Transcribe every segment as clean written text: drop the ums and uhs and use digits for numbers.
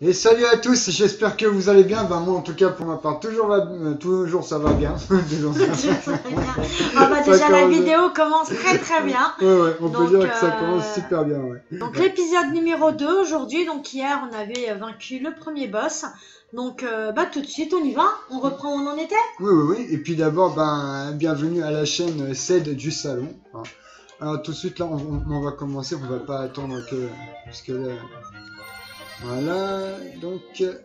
Et salut à tous, j'espère que vous allez bien. Ben moi en tout cas pour ma part toujours ça va bien. Toujours ça va bien. Ah bah déjà la vidéo commence très bien. Ouais, on peut dire que ça commence super bien. Ouais. Donc l'épisode numéro 2 aujourd'hui. Donc hier on avait vaincu le premier boss. Donc bah tout de suite on y va. On reprend où on en était. Oui. Et puis d'abord bienvenue à la chaîne CED du salon. Alors tout de suite là on va commencer. On va pas attendre que parce que là. Voilà, donc...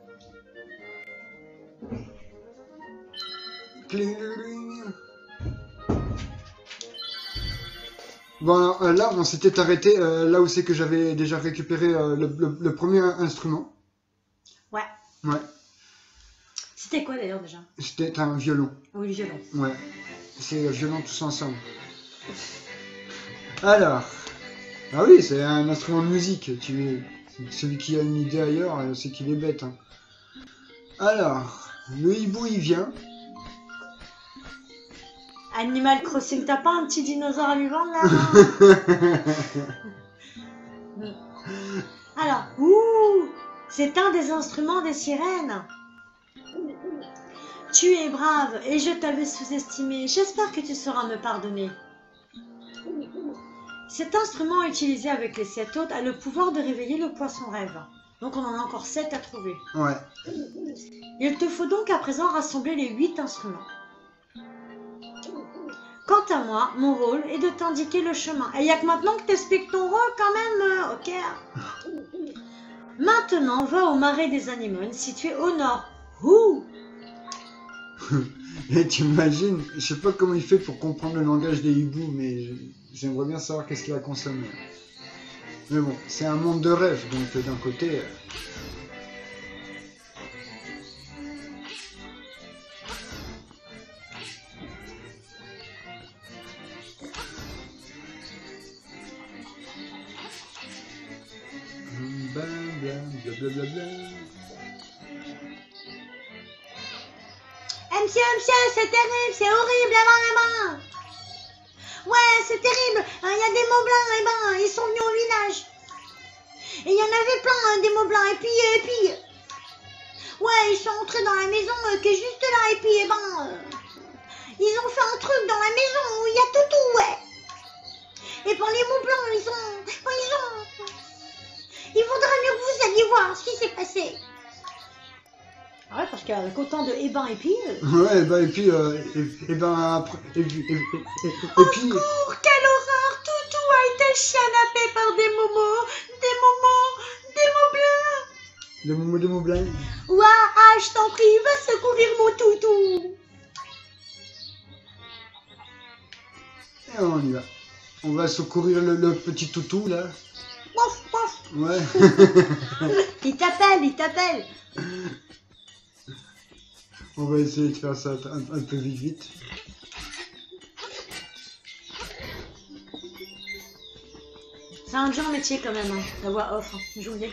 Bon, alors, là, on s'était arrêté là où c'est que j'avais déjà récupéré le premier instrument. Ouais. C'était quoi d'ailleurs déjà? C'était un violon. Oui, le violon. Ouais, c'est le violon tous ensemble. Alors... Ah oui, c'est un instrument de musique, celui qui a une idée ailleurs, c'est qu'il est bête. Hein. Alors, le hibou il vient. Animal Crossing, t'as pas un petit dinosaure à lui vendre là? Alors, c'est un des instruments des sirènes. Tu es brave et je t'avais sous-estimé. J'espère que tu sauras me pardonner. Cet instrument utilisé avec les 7 autres a le pouvoir de réveiller le poisson rêve. Donc on en a encore 7 à trouver. Ouais. Il te faut donc à présent rassembler les 8 instruments. Quant à moi, mon rôle est de t'indiquer le chemin. Et il n'y a que maintenant que t'expliques ton rôle quand même, ok? Maintenant, va au marais des anémones situé au nord. Et t'imagines, je sais pas comment il fait pour comprendre le langage des hiboux, mais j'aimerais bien savoir qu'est-ce qu'il a consommé. Mais bon, c'est un monde de rêve, donc d'un côté... Blablabla. Monsieur, c'est terrible, c'est horrible là-bas. Ouais, c'est terrible. Il y a des mots blancs, ils sont venus au village. Et il y en avait plein, des mots blancs. Et puis... Ouais, ils sont entrés dans la maison qui est juste là. Et puis, ils ont fait un truc dans la maison où il y a tout, ouais. Et pour les mots blancs, il vaudrait mieux que vous alliez voir ce qui s'est passé. Ah ouais, parce qu'avec autant de et puis... Ouais, et puis après... Et puis... Secours, quelle horreur! Toutou a été chianappé par des mots blancs. Des mots blancs. Ouah, je t'en prie, va secourir mon toutou. Et on y va. On va secourir le petit toutou, là. Pof. Ouais. Il t'appelle. On va essayer de faire ça un peu vite. C'est un dur métier quand même, hein, la voix off, hein, je vous le dis.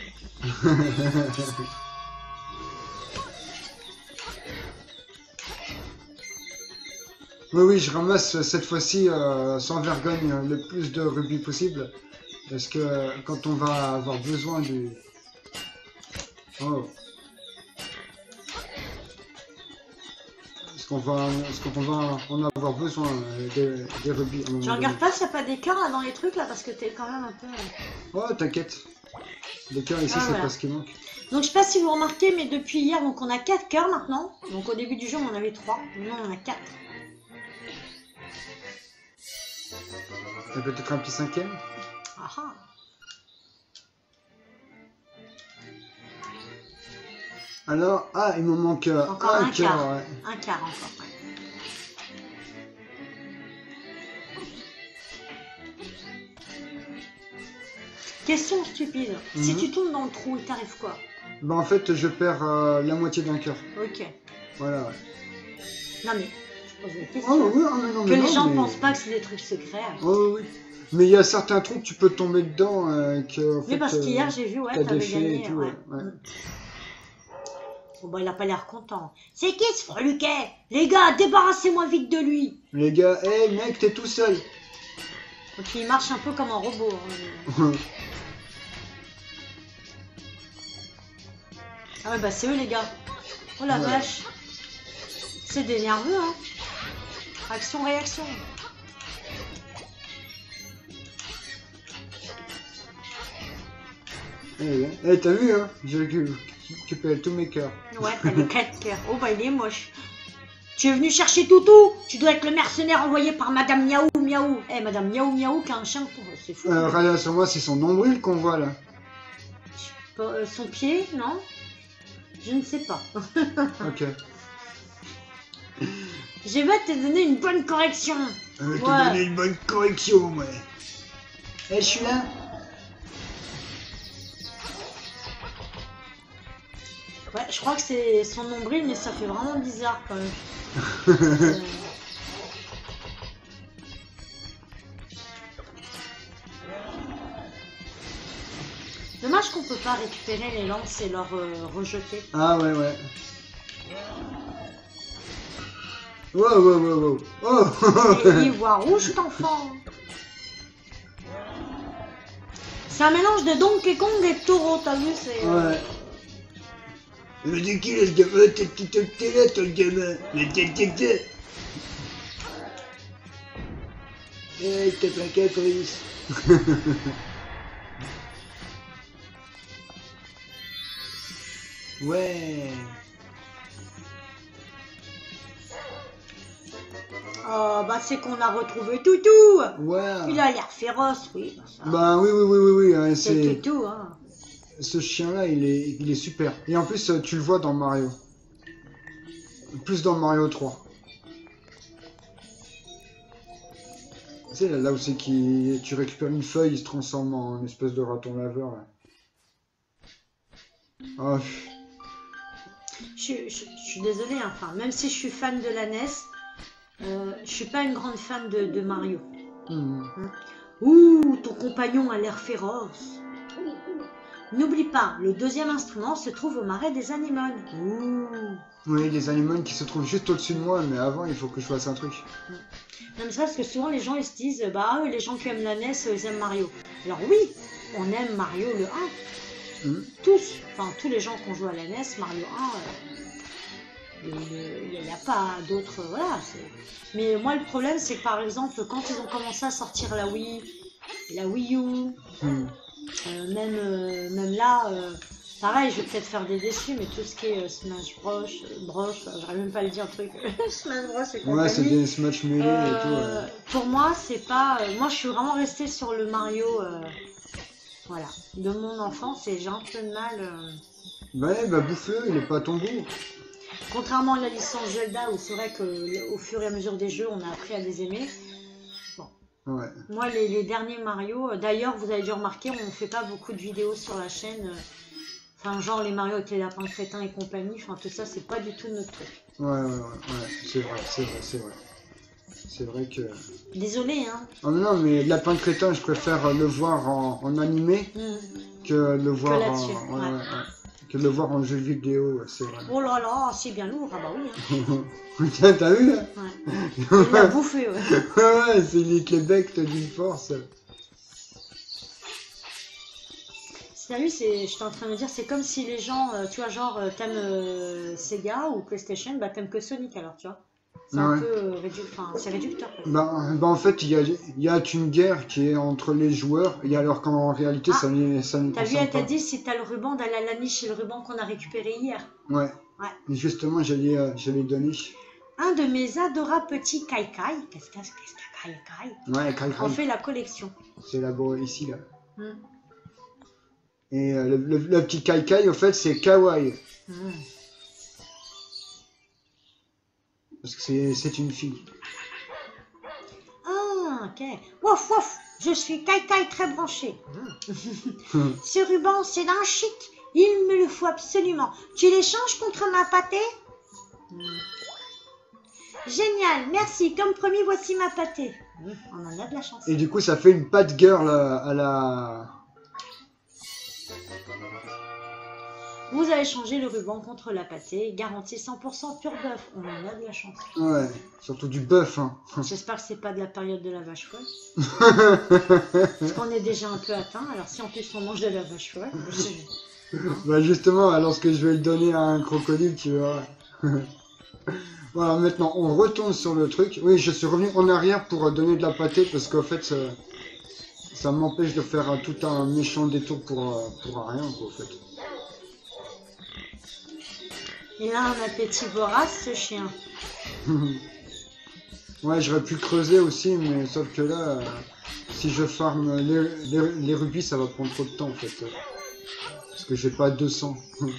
Oui, je ramasse cette fois-ci sans vergogne le plus de rubis possible. Parce que quand on va avoir besoin du... Oh. Parce qu'on va en avoir besoin des rubis. Je regarde pas s'il n'y a pas des cœurs là dans les trucs là parce que t'es quand même un peu... Oh, t'inquiète. Les cœurs ici, c'est pas ce qui manque. Donc je sais pas si vous remarquez, mais depuis hier, donc on a 4 cœurs maintenant. Donc au début du jeu, on en avait 3. Maintenant, on en a 4. Et peut-être un petit 5e. Ah. Alors, il me manque encore un cœur. quart. Ouais. Un quart encore. Ouais. Question stupide. Si tu tombes dans le trou, il t'arrive quoi? Bah en fait, je perds la moitié d'un cœur. Ok. Voilà, ouais. Non mais, je pose des questions. Oh, oui, non, que les gens pensent pas que c'est des trucs secrets. Oh oui. Mais il y a certains trous que tu peux tomber dedans que... Oui, parce qu'hier, j'ai vu, ouais, t'avais gagné. Et tout, ouais. Bon, bah, il a pas l'air content. C'est qui ce freluquet? Les gars, débarrassez-moi vite de lui. Les gars, mec, t'es tout seul. Donc il marche un peu comme un robot. Hein. Ah ouais, bah c'est eux les gars. Oh la vache. C'est des nerveux, hein. Action, réaction. Eh, t'as vu, hein? J'ai récupéré tous mes cœurs. Ouais, t'as les 4 cœurs. Oh bah il est moche. Tu es venu chercher Toutou? Tu dois être le mercenaire envoyé par Madame Miaou Miaou. Eh, Madame Miaou Miaou qui a un chien, c'est fou. Regarde sur moi, c'est son nombril qu'on voit là. Son pied, non? Je ne sais pas. Ok. Je vais te donner une bonne correction. Je vais te donner une bonne correction, ouais. Eh, je suis là. Ouais, je crois que c'est son nombril, mais ça fait vraiment bizarre quand même. Dommage qu'on peut pas récupérer les lances et leur rejeter. Ah ouais, ouais. Wow, wow, wow, wow. Oh. Et il voit rouge, cet enfant. C'est un mélange de Donkey Kong et de Taureau, t'as vu? C'est. Ouais. Mais de qui là, ce gamin? T'es petit là, ton gamin. Mais t'es. Eh, t'es pas caprice. Ouais. Oh, bah c'est qu'on a retrouvé Toutou. Ouais. Il a l'air féroce, oui. Bah oui, hein, c'est Toutou, hein. Ce chien-là, il est super. Et en plus, tu le vois dans Mario. Plus dans Mario 3. Tu sais, là où c'est que tu récupères une feuille, il se transforme en espèce de raton laveur, là. Oh. Je suis désolée, hein, enfin, même si je suis fan de la NES, je suis pas une grande fan de Mario. Ouh, ton compagnon a l'air féroce. N'oublie pas, le deuxième instrument se trouve au marais des anémones. Ouh. Oui, les anémones qui se trouvent juste au-dessus de moi, mais avant, il faut que je fasse un truc. Non, mais ça, parce que souvent, les gens, ils se disent, bah, les gens qui aiment la NES, ils aiment Mario. Alors oui, on aime Mario le 1. Tous, enfin, tous les gens qui ont joué à la NES, Mario 1, il n'y a pas d'autres, voilà. Mais moi, le problème, c'est que, par exemple, quand ils ont commencé à sortir la Wii U, même là, pareil, je vais peut-être faire des déçus, mais tout ce qui est Smash Bros, j'arrive même pas à le dire, truc, Smash Bros et compagnie. Ouais, c'est des Smash Melee et tout. Ouais. Pour moi, c'est pas, moi, je suis vraiment restée sur le Mario, voilà, de mon enfance, et j'ai un peu de mal. Ouais, bah bouffe-le, il est pas à ton goût. Contrairement à la licence Zelda, où c'est vrai qu'au fur et à mesure des jeux, on a appris à les aimer. Bon. Ouais. Moi, les derniers Mario, d'ailleurs, vous avez dû remarquer, on ne fait pas beaucoup de vidéos sur la chaîne. Enfin, genre les Mario avec les lapins crétins et compagnie, enfin tout ça, c'est pas du tout notre truc. Ouais, c'est vrai. C'est vrai que... Désolé, hein. Oh non, mais lapin crétin, je préfère le voir en animé que le voir que le voir en jeu vidéo, c'est vrai. Oh là là, c'est bien lourd, ah bah oui. Hein. Tiens, t'as vu là? Ouais. Il l'a bouffé, ouais. Ouais, c'est les becs d'une force. T'as vu, j'étais en train de me dire, c'est comme si les gens, tu vois, genre, t'aimes Sega ou PlayStation, bah t'aimes que Sonic alors, tu vois. C'est un peu c'est réducteur. Bah, en fait, il y a une guerre qui est entre les joueurs, et alors qu'en réalité, ça ne concerne pas. T'as vu, elle t'a dit si t'as le ruban d'aller à la niche, c'est le ruban qu'on a récupéré hier. Ouais. Et justement, j'allais donner. Un de mes adorables petits Kai Kai. Qu'est-ce que Kai Kai? Ouais, Kai Kai. On fait la collection. C'est là-bas, ici, là. Et le petit Kai Kai, en fait, c'est Kawaii. Parce que c'est une fille. Ah, ok. Wouf, wouf. Je suis Kai Kai très branché. Ce ruban, c'est d'un chic. Il me le faut absolument. Tu l'échanges contre ma pâtée? Génial, merci. Comme promis, voici ma pâtée. On en a de la chance. Et du coup, ça fait une pâte girl à la... Vous avez changé le ruban contre la pâtée, garantie 100% pur bœuf. On en a de la chance. Ouais, surtout du bœuf. Hein. J'espère que c'est pas de la période de la vache folle. Parce qu'on est déjà un peu atteint. Alors si en plus on mange de la vache folle, Bah justement, lorsque je vais le donner à un crocodile, tu verras. Voilà, maintenant on retourne sur le truc. Oui, je suis revenu en arrière pour donner de la pâtée parce qu'en fait ça m'empêche de faire tout un méchant détour pour rien quoi, en fait. Il a un appétit vorace, ce chien. Ouais, j'aurais pu creuser aussi, mais sauf que là, si je farme les rubis, ça va prendre trop de temps en fait. Parce que j'ai pas 200.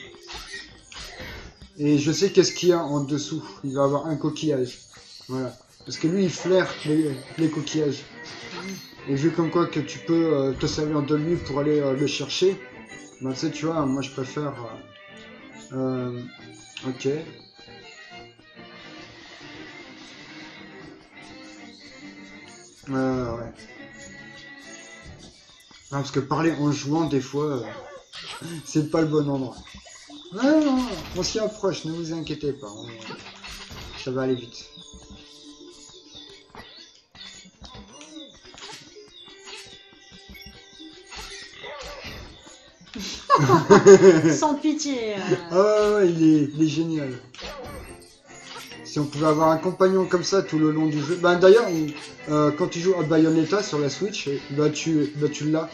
Et je sais qu'est-ce qu'il y a en dessous. Il va avoir un coquillage. Voilà. Parce que lui, il flaire les coquillages. Et vu comme quoi que tu peux te servir de lui pour aller le chercher, bah tu sais, tu vois, moi je préfère... ok. Ouais. Non, parce que parler en jouant, des fois, c'est pas le bon endroit. Non, on s'y approche, ne vous inquiétez pas. Ça va aller vite. Sans pitié. Ah ouais, il est génial. Si on pouvait avoir un compagnon comme ça tout le long du jeu. Ben d'ailleurs, quand tu joues à Bayonetta sur la Switch, bah tu l'as.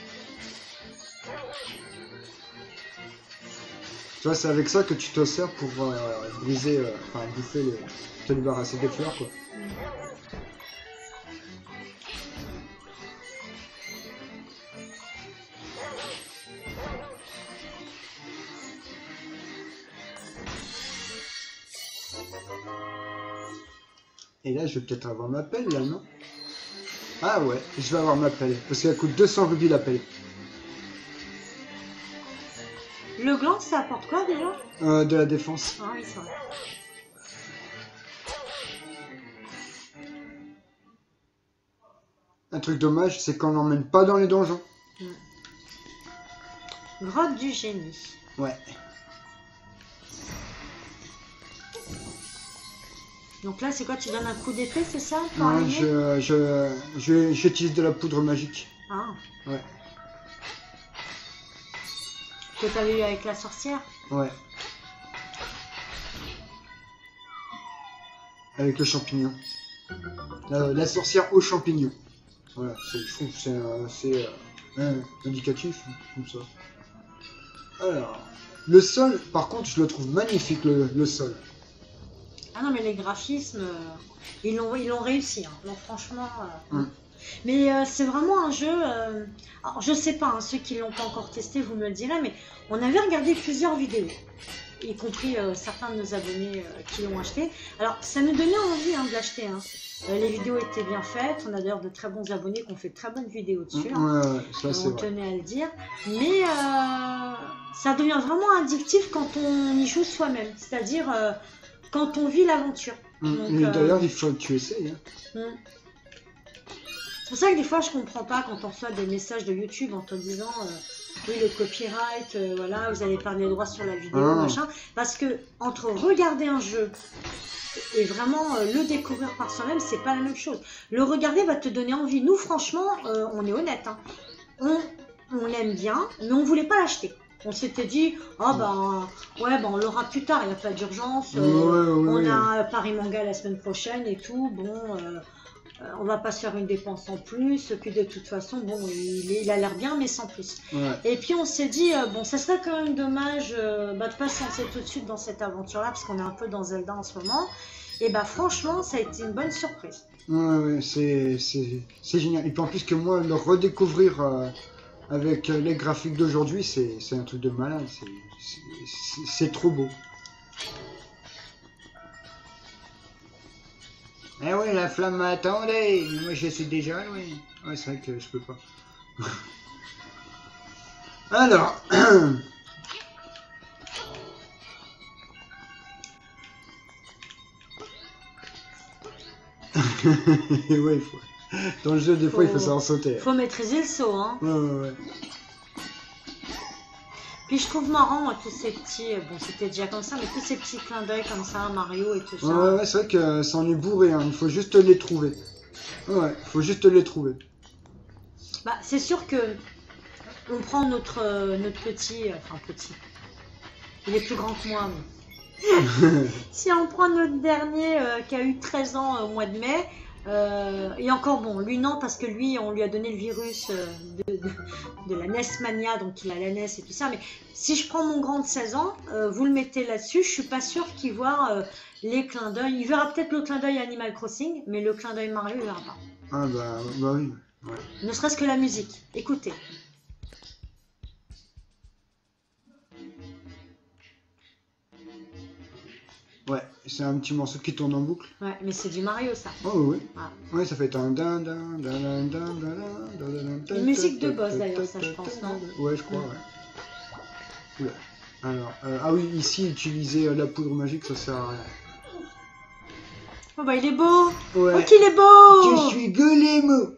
Tu vois, c'est avec ça que tu te sers pour briser, enfin bouffer, te débarrasser des fleurs quoi. Et là, je vais peut-être avoir ma pelle, là, non? Ah ouais, je vais avoir ma pelle. Parce qu'elle coûte 200 rubis, la pelle. Le gland, ça apporte quoi, déjà? De la défense. Ah oui, c'est vrai. Un truc dommage, c'est qu'on l'emmène pas dans les donjons. Grotte du génie. Ouais. Donc là, c'est quoi? Tu donnes un coup d'épée, c'est ça? Non, j'utilise de la poudre magique. Ah. Ouais. Que t'avais eu avec la sorcière? Ouais. Avec le champignon. La sorcière aux champignons. Voilà, je trouve que c'est indicatif, comme ça. Alors, le sol, par contre, je le trouve magnifique, le sol. Ah non, mais les graphismes, ils l'ont réussi. Hein. Donc franchement... Mais c'est vraiment un jeu... Alors, je sais pas, hein, ceux qui l'ont pas encore testé, vous me le direz, mais on avait regardé plusieurs vidéos, y compris certains de nos abonnés qui l'ont acheté. Alors, ça nous donnait envie de l'acheter. Hein. Les vidéos étaient bien faites. On a d'ailleurs de très bons abonnés qui ont fait de très bonnes vidéos dessus. Ouais, ça c'est on tenait à le dire. Mais ça devient vraiment addictif quand on y joue soi-même. C'est-à-dire quand on vit l'aventure. D'ailleurs, il faut que tu essayes. Hein. C'est pour ça que des fois, je comprends pas quand on reçoit des messages de YouTube en te disant oui, le copyright, voilà, vous allez perdre les droits sur la vidéo, machin. Parce que entre regarder un jeu et vraiment le découvrir par soi-même, c'est pas la même chose. Le regarder va te donner envie. Nous, franchement, on est honnête. Hein. On l'aime bien, mais on voulait pas l'acheter. On s'était dit, oh ouais, on l'aura plus tard, il n'y a pas d'urgence. On a Paris Manga la semaine prochaine et tout. Bon, on va pas se faire une dépense en plus. Puis de toute façon, bon, il a l'air bien, mais sans plus. Ouais. Et puis on s'est dit, bon, ça serait quand même dommage de pas se lancer tout de suite dans cette aventure-là, parce qu'on est un peu dans Zelda en ce moment. Et franchement, ça a été une bonne surprise. Ouais, c'est génial. Et puis en plus que moi, le redécouvrir avec les graphiques d'aujourd'hui, c'est un truc de malade. C'est trop beau. Eh ouais, la flamme m'attendait. Moi, je suis déjà loin. Ouais, c'est vrai que je peux pas. Alors. Ouais, dans le jeu, des fois, il faut savoir sauter. Faut maîtriser le saut, hein. Ouais. Puis je trouve marrant, moi, tous ces petits... Bon, c'était déjà comme ça, mais tous ces petits clins d'œil comme ça, Mario et tout ça. Ouais, c'est vrai que ça en est bourré, hein. Il faut juste les trouver. Ouais, il faut juste les trouver. C'est sûr que on prend notre petit, enfin petit, il est plus grand que moi, mais si on prend notre dernier qui a eu 13 ans au mois de mai, et encore bon, lui non, parce que lui, on lui a donné le virus de la NES Mania, donc il a la NES et tout ça, mais si je prends mon grand de 16 ans, vous le mettez là-dessus, je suis pas sûre qu'il voit les clins d'œil, il verra peut-être le clin d'œil Animal Crossing, mais le clin d'œil Mario, il verra pas. Ah bah oui. Ouais. Ne serait-ce que la musique, écoutez. Ouais, c'est un petit morceau qui tourne en boucle. Ouais, mais c'est du Mario ça. Oh oui. Ah. Ouais, ça fait un Une musique de boss d'ailleurs, ça je pense, non? Ouais, je crois, ouais. Oula. Alors, ah oui, ici, utiliser la poudre magique, ça sert à rien. Oh bah il est beau. Ouais. Oh qu'il est beau. Je suis Golem.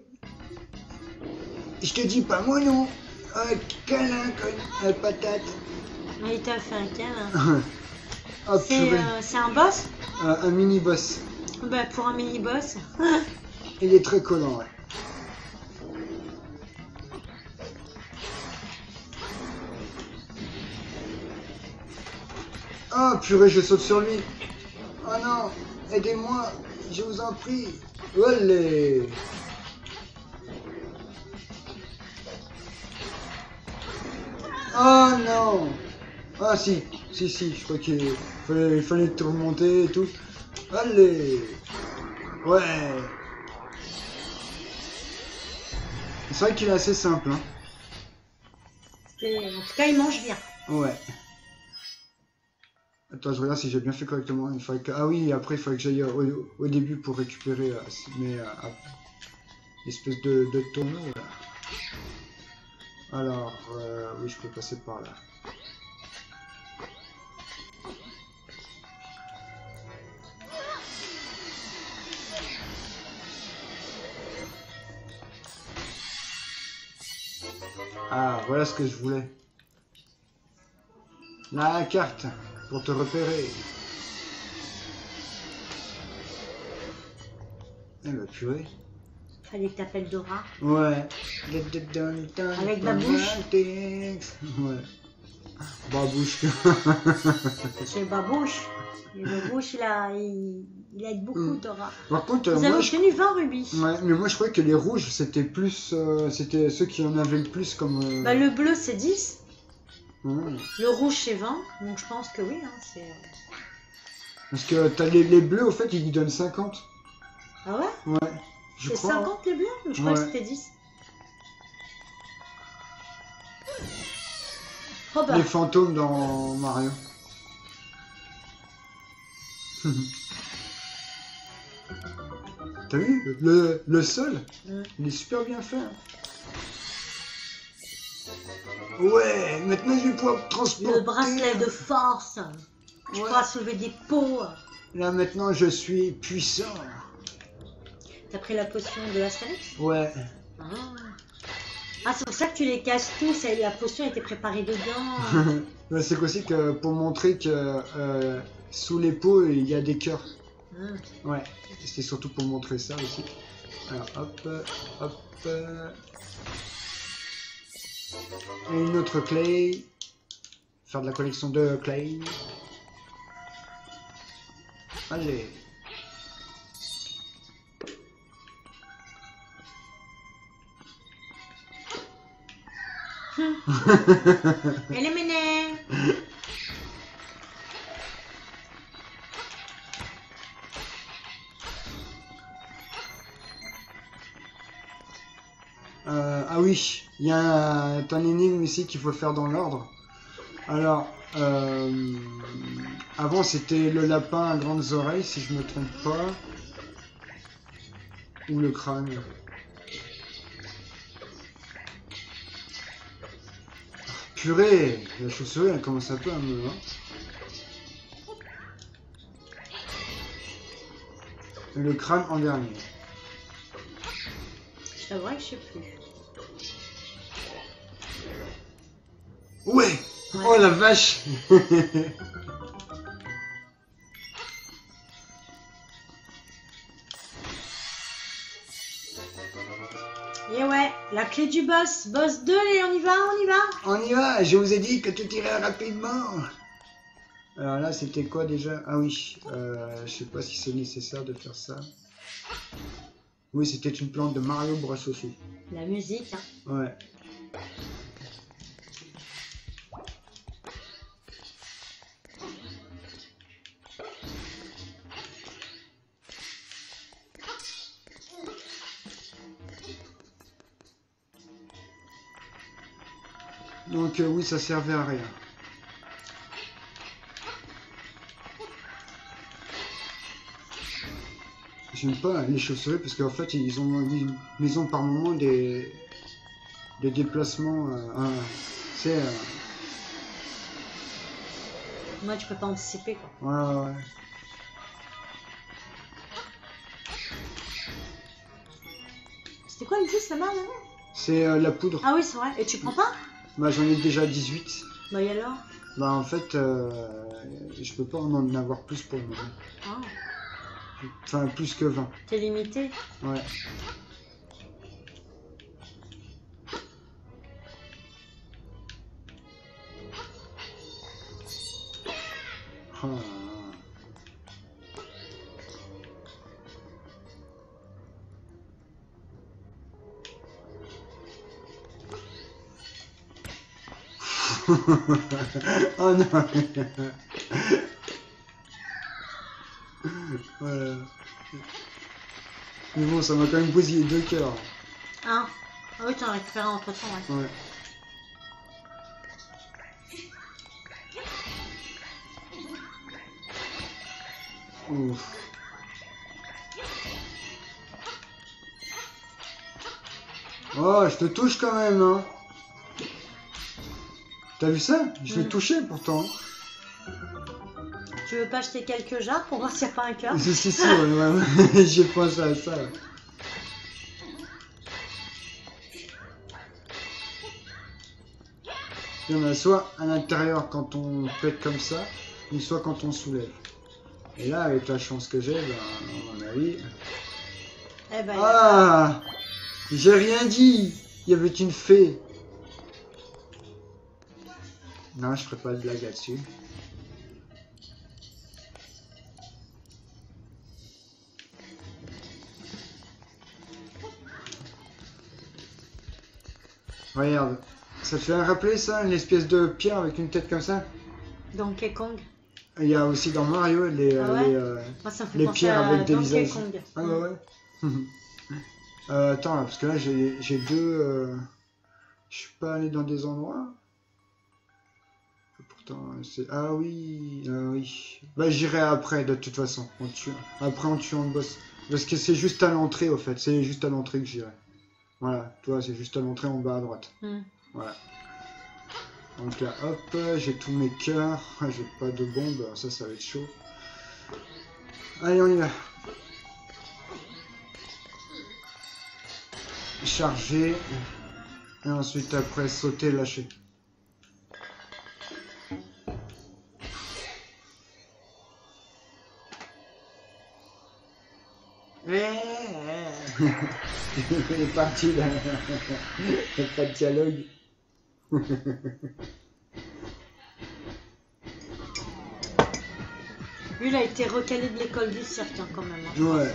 Je te dis pas mon nom. Câlin, patate. Mais il t'a fait un câlin. Ah, C'est un boss? Un mini-boss. Bah pour un mini-boss. Il est très collant, ouais. Oh purée, je saute sur lui. Oh non, aidez-moi, je vous en prie. Olé. Oh non. Ah si, je crois qu'il fallait tout remonter et tout. Allez. Ouais. C'est vrai qu'il est assez simple, hein. En tout cas, il mange bien. Ouais. Attends, je regarde si j'ai bien fait correctement. Il faudrait que... Ah oui, après, il faudrait que j'aille au début pour récupérer mes espèces de tonneaux. Là. Alors, oui, je peux passer par là. Ah, voilà ce que je voulais. La carte pour te repérer. Eh bah purée. Fallait que t'appelles Dora. Ouais. Avec Babouche. Ouais. Babouche. C'est Babouche. Et Babouche, il aide beaucoup Dora. Par contre, vous avez obtenu 20 rubis. Ouais, mais moi je croyais que les rouges c'était plus. C'était ceux qui en avaient le plus comme. Bah, le bleu c'est 10. Ouais. Le rouge c'est 20. Donc je pense que oui. Hein, c'est... Parce que t'as les bleus, au fait, ils lui donnent 50. Ah ouais? Ouais. C'est 50 les bleus? Je crois que c'était 10. Oh bah. Les fantômes dans Mario. T'as vu le sol, il est super bien fait. Ouais, maintenant je vais pouvoir transporter. Le bracelet de force. Tu pourras soulever des pots. Là maintenant je suis puissant. T'as pris la potion de Astérix? Ouais. Ah, c'est pour ça que tu les casses tous. La potion était préparée dedans. C'est aussi que pour montrer que sous les pots il y a des cœurs. Ouais, c'était surtout pour montrer ça aussi. Alors hop, hop. Et une autre clé. Faire de la collection de clés. Allez. Éliminé. Ah oui, il y a un énigme ici qu'il faut faire dans l'ordre. Alors, avant c'était le lapin à grandes oreilles, si je me trompe pas. Ou le crâne. Purée, la chauve-souris elle commence un peu à me... Hein. Le crâne en dernier. C'est vrai que je sais plus. Ouais. Oh la vache. Et ouais, la clé du boss. Boss 2, et on y va, on y va. On y va, je vous ai dit que tout irait rapidement. Alors là, c'était quoi déjà? Ah oui, je sais pas si c'est nécessaire de faire ça. Oui, c'était une plante de Mario Bros aussi. La musique, hein. Ouais. Donc oui, ça servait à rien. J'aime pas les chauves-souris parce qu'en fait ils ont par moment des déplacements. C'est Moi, tu peux pas anticiper, quoi. ouais. C'était quoi le 10 là-bas, là? C'est la poudre. Ah oui, c'est vrai. Et tu prends pas? Bah j'en ai déjà 18. Bah et alors? Bah en fait, je peux pas en avoir plus pour moi. Ah, Enfin, plus que 20. t'es limité. Ouais. Oh là là. Oh non. Voilà. Mais bon, ça m'a quand même bousillé 2 cœurs. Ah, ah oui, t'en as récupéré entre temps, ouais. Ouais. Ouf. Oh, je te touche quand même, hein. T'as vu ça? Je l'ai touché pourtant. Tu veux pas acheter quelques jarres pour voir s'il n'y a pas un cœur? Si, ouais. J'ai pensé à ça. Il y en a soit à l'intérieur quand on pète comme ça, ou soit quand on soulève. Et là, avec la chance que j'ai, ben, à mon avis... Eh ben, Ah! J'ai rien dit! Il y avait une fée. Non, je ferai pas de blague là-dessus. Regarde, ça te fait rappeler ça, une espèce de pierre avec une tête comme ça? Donkey Kong. Il y a aussi dans Mario les, Ah ouais? Moi, ça me fait penser à pierres avec des Donkey visages. Kong. Ah ouais. Attends, là, parce que là j'ai deux... Je suis pas allé dans des endroits. Pourtant, c'est... Ah oui, Bah j'irai après, de toute façon. Après en tuant le boss. Parce que c'est juste à l'entrée, au fait. C'est juste à l'entrée que j'irai. Voilà, tu vois, c'est juste à l'entrée en bas à droite. Voilà. Donc là, hop, j'ai tous mes cœurs. J'ai pas de bombe, alors ça va être chaud. Allez, on y va. Charger. Et ensuite, après, sauter, lâcher. Il est parti là. Il n'y a pas de dialogue. Lui, il a été recalé de l'école du cirque, hein, quand même. Hein, ouais.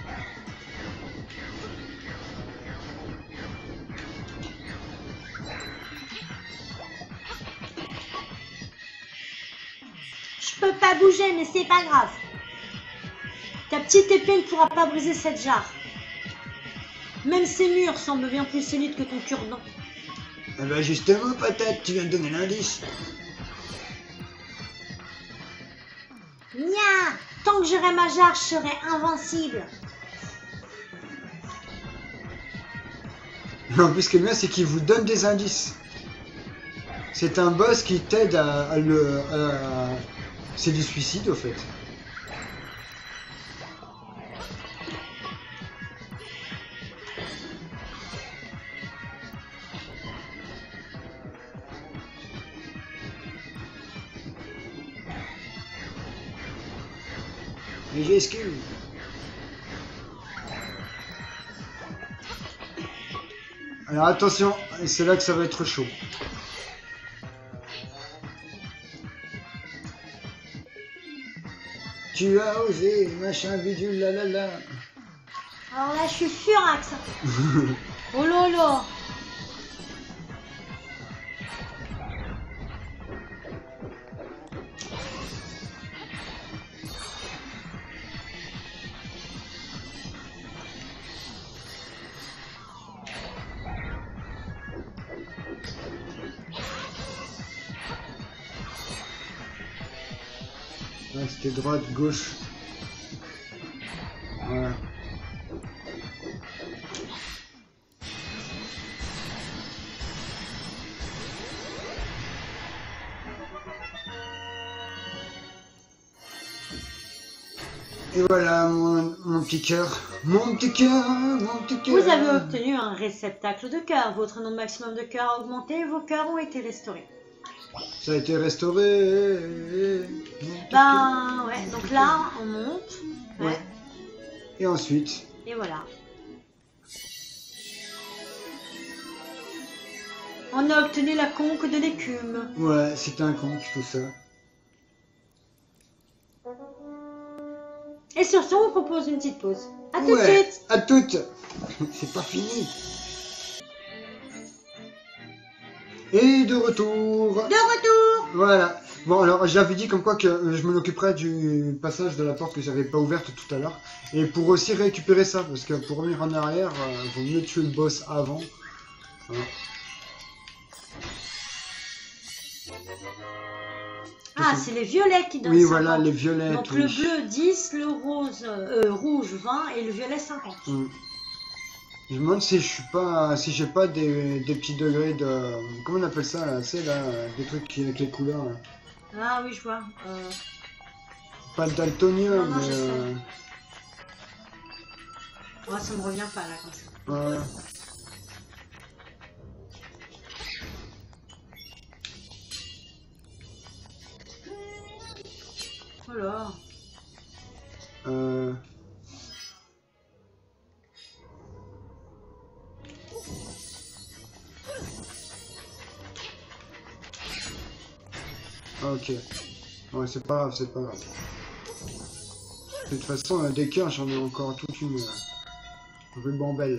Je peux pas bouger, mais c'est pas grave. Ta petite épée ne pourra pas briser cette jarre. Même ces murs semblent bien plus solides que ton cure-dent. Eh ben justement, patate, tu viens de donner l'indice. Nya! Tant que j'aurai ma jarre, je serai invincible. En plus, ce qui est bien, c'est qu'il vous donne des indices. C'est un boss qui t'aide à le... C'est du suicide, au fait. Mais j'excuse. Alors attention, c'est là que ça va être chaud. Tu as osé, machin bidule, la la la. Alors là, je suis furax. Oh lolo. Ouais, c'était droite, gauche. Voilà. Et voilà mon petit cœur. Mon petit cœur, mon petit cœur. Vous avez obtenu un réceptacle de cœur. Votre nombre maximum de cœurs a augmenté et vos cœurs ont été restaurés. Ça a été restauré. Ben ouais, donc là on monte. Ouais. Et ensuite. Et voilà. On a obtenu la conque de l'écume. Ouais, c'était un conque tout ça. Et sur ce, on propose une petite pause. À tout de Ouais, suite. à toutes. C'est pas fini. Et de retour. De retour. Voilà. Bon, alors j'avais dit comme quoi que je m'en occuperais du passage de la porte que j'avais pas ouverte tout à l'heure. Et pour aussi récupérer ça, parce que pour revenir en arrière, vaut mieux tuer le boss avant. Voilà. Ah, c'est les violets qui donnent Oui, 50. voilà, les violets. Donc le bleu 10, le rose, rouge 20 et le violet 50. Je me demande si je suis pas, si j'ai pas des petits degrés de, comment on appelle ça là, c'est là, des trucs qui, avec les couleurs. Là. Ah oui, je vois. Pas le daltonien, Non, mais. je sais. Moi, ça me revient pas là comme ça. Alors. Ok. Ouais, c'est pas grave, c'est pas grave. De toute façon, des cœurs, j'en ai encore toute une rubambelle.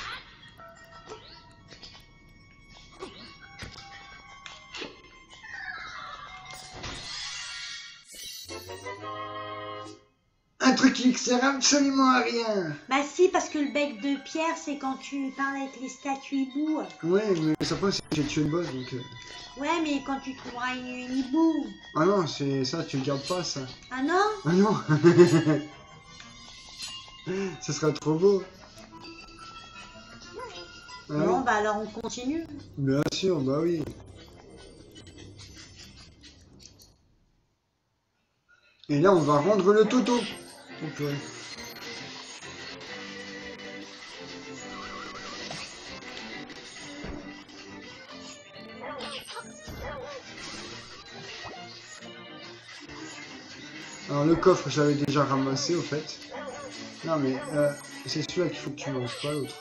Un truc qui sert absolument à rien. Bah si, parce que le bec de pierre, c'est quand tu parles avec les statues hiboux. Ouais, mais ça peut, c'est que j'ai tué le boss, donc... Ouais, mais quand tu trouveras une hibou. Ah non, c'est ça, tu le gardes pas, ça. Ah non? Ah non. Ce serait trop beau. Bon, bah alors on continue. Bien sûr, bah oui. Et là, on va rendre le toto. Oh, purée. Alors le coffre, je l'avais déjà ramassé au fait. Non mais c'est celui-là qu'il faut que tu manges, pas l'autre.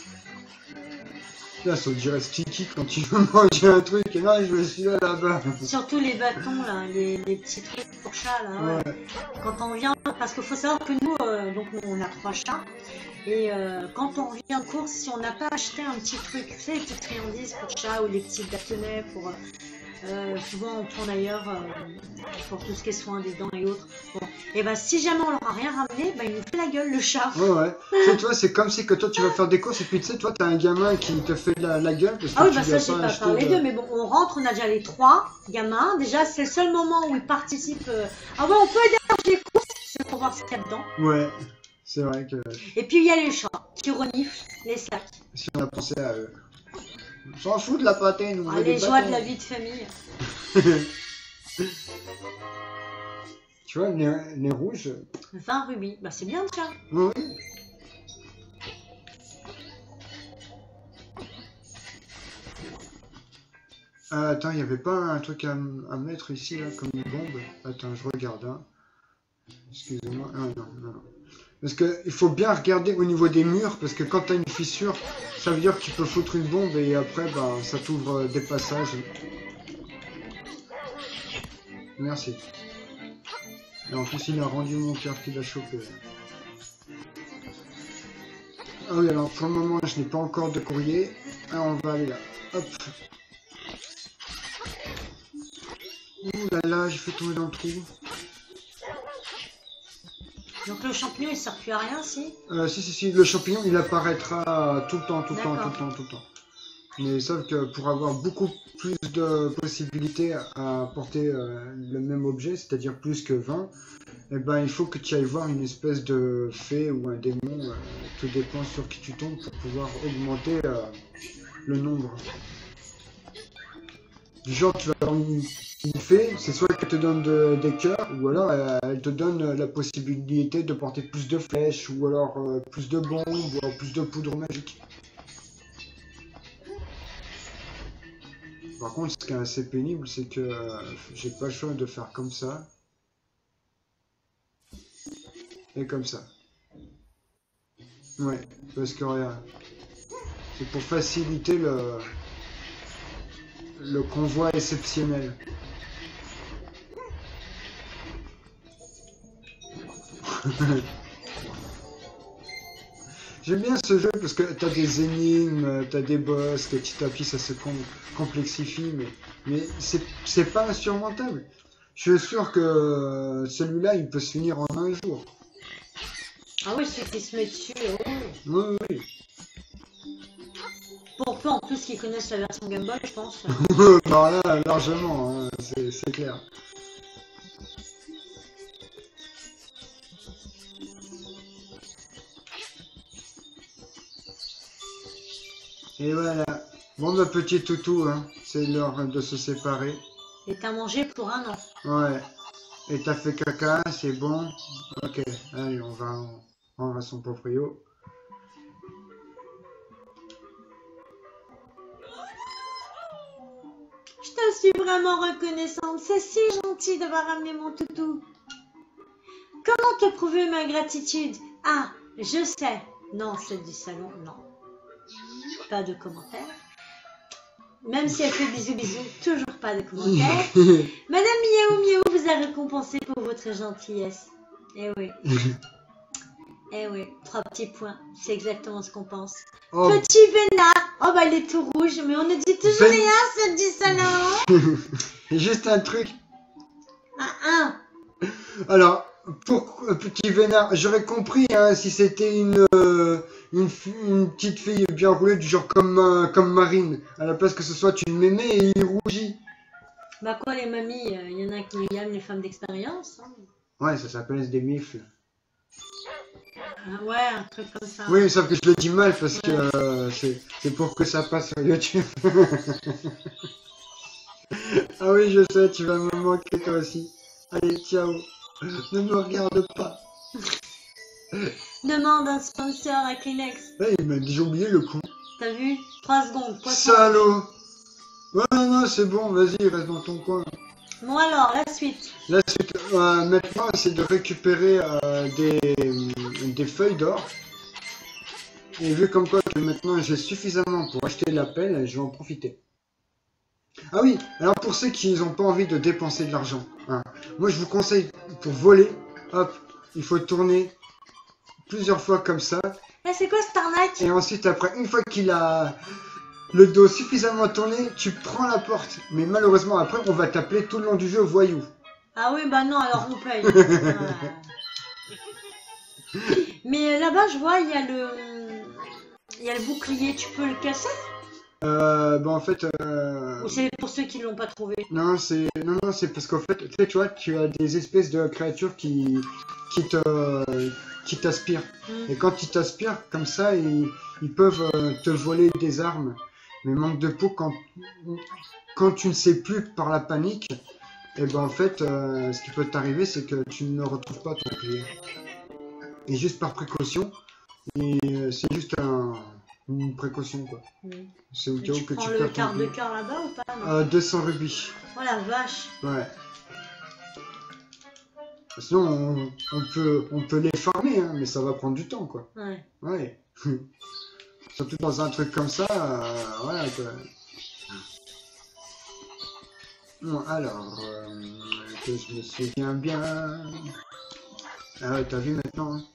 Là, ça dirait sticky quand tu veux manger un truc. Et non, je me suis là-bas. Surtout les bâtons, là, les petits trucs pour chat, là. Ouais. Ouais. Quand on vient, parce qu'il faut savoir que nous, donc on a 3 chats. Et quand on revient en course, si on n'a pas acheté un petit truc, tu sais, les petites friandises pour chat ou les petits bâtonnets pour... souvent on prend d'ailleurs pour tout ce qui est soin des dents et autres. Bon. Et bah si jamais on leur a rien ramené, bah il nous fait la gueule le chat. Ouais, ouais. Tu sais, toi, c'est comme si que toi tu vas faire des courses et puis tu sais, toi t'as un gamin qui te fait la gueule parce que Ah oui, tu bah lui ça as j'ai pas pas acheté parlé de... d'eux, mais bon, on rentre, on a déjà les 3 gamins. Déjà c'est le seul moment où ils participent. Ah ouais, on peut aider à faire les courses, c'est pour voir ce qu'il y a dedans. Ouais, c'est vrai que Et puis il y a les chats qui reniflent les sacs. si on a pensé à eux. On s'en fout de la pâtée, nous. on Ah, veut des les joies de bâtons. la vie de famille. Tu vois, les rouges. 20 rubis, bah c'est bien ça. Oui. Attends, il n'y avait pas un truc à mettre ici, là, comme une bombe. Attends, je regarde, hein. Excusez-moi. Ah non, non, non. Parce que il faut bien regarder au niveau des murs, parce que quand t'as une fissure, ça veut dire que tu peux foutre une bombe et après, bah, ça t'ouvre des passages. Merci. Et en plus, il a rendu mon cœur qu'il a chopé. Ah oui, alors pour le moment, je n'ai pas encore de courrier. Alors, on va aller là. Hop. Ouh là là, j'ai fait tomber dans le trou. Donc le champignon il sert plus à rien, si? Si, le champignon il apparaîtra tout le temps. Mais sauf que pour avoir beaucoup plus de possibilités à porter le même objet, c'est-à-dire plus que 20, eh ben, il faut que tu ailles voir une espèce de fée ou un démon, tout dépend sur qui tu tombes pour pouvoir augmenter le nombre. Du genre, tu vas avoir une fée, c'est soit qu'elle te donne des cœurs, ou alors elle te donne la possibilité de porter plus de flèches, ou alors plus de bombes, ou alors plus de poudre magique. Par contre, ce qui est assez pénible, c'est que j'ai pas le choix de faire comme ça. Et comme ça. Ouais, parce que regarde. C'est pour faciliter le convoi exceptionnel. J'aime bien ce jeu parce que t'as des énigmes, t'as des boss, petit à petit ça se complexifie, mais c'est pas insurmontable. Je suis sûr que celui-là il peut se finir en un jour. Ah oui, ceux qui se mettent dessus, Oui, oui. Pour peu en plus qu'ils connaissent la version Game Boy, je pense. Bah là, largement, hein, c'est clair. Et voilà. Bon, ma petit toutou, hein, c'est l'heure de se séparer. Et t'as mangé pour un an. Ouais. Et t'as fait caca, c'est bon. Ok, allez, on va rendre à son proprio. Je te suis vraiment reconnaissante. C'est si gentil d'avoir ramené mon toutou. Comment te prouver ma gratitude? Ah, je sais. Non, celle du salon, non. Pas de commentaires. Même si elle fait bisous bisous, toujours pas de commentaires. Madame Miaou Miaou vous a récompensé pour votre gentillesse. Eh oui. Eh oui, 3 petits points. C'est exactement ce qu'on pense. Oh. Petit Vénard. Oh bah il est tout rouge, mais on ne dit toujours rien, celle du salon. Juste un truc. Un. Alors, pour petit Vénard, j'aurais compris hein, si c'était une petite fille bien roulée du genre comme Marine, à la place que ce soit une mémé et il rougit. Bah quoi les mamies, il y en a qui aiment les femmes d'expérience. Hein. Ouais, ça s'appelle des mifles. Ouais, un truc comme ça. Oui, sauf que je le dis mal parce que c'est pour que ça passe sur YouTube. Ah oui, je sais, tu vas me manquer toi aussi. Allez, ciao. Ne me regarde pas. Demande un sponsor à Kleenex. Ouais, il m'a déjà oublié le con. T'as vu? 3 secondes. Poisson. Salaud. Ouais, non, c'est bon, vas-y, reste dans ton coin. Bon alors, la suite. La suite, maintenant, c'est de récupérer des feuilles d'or. Et vu comme quoi que maintenant j'ai suffisamment pour acheter la pelle, je vais en profiter. Ah oui, alors pour ceux qui n'ont pas envie de dépenser de l'argent, hein, moi je vous conseille pour voler, hop, il faut tourner plusieurs fois comme ça. Eh, c'est quoi cette arnaque? Et ensuite après, une fois qu'il a le dos suffisamment tourné, tu prends la porte. Mais malheureusement après, on va t'appeler tout le long du jeu voyou. Ah oui, bah non, alors on paye. Mais là-bas, je vois, il y a le bouclier, tu peux le casser? Bah en fait... Ou c'est pour ceux qui l'ont pas trouvé? Non, c'est parce qu'en fait, tu vois, tu as des espèces de créatures qui t'aspirent. Et quand ils t'aspirent, comme ça, ils peuvent te voler des armes. Mais manque de peau, quand tu ne sais plus par la panique, et ben en fait, ce qui peut t'arriver, c'est que tu ne retrouves pas ton bouclier. Et juste par précaution, c'est juste une précaution quoi. C'est au cas où que tu prends le quart de cœur là-bas ou pas? 200 rubis. Oh la vache. Ouais. Sinon, on peut les farmer, hein, mais ça va prendre du temps, quoi. Ouais. Ouais. Surtout dans un truc comme ça, voilà, quoi. Bon, alors, que je me souviens bien... Ah ouais, t'as vu maintenant, hein?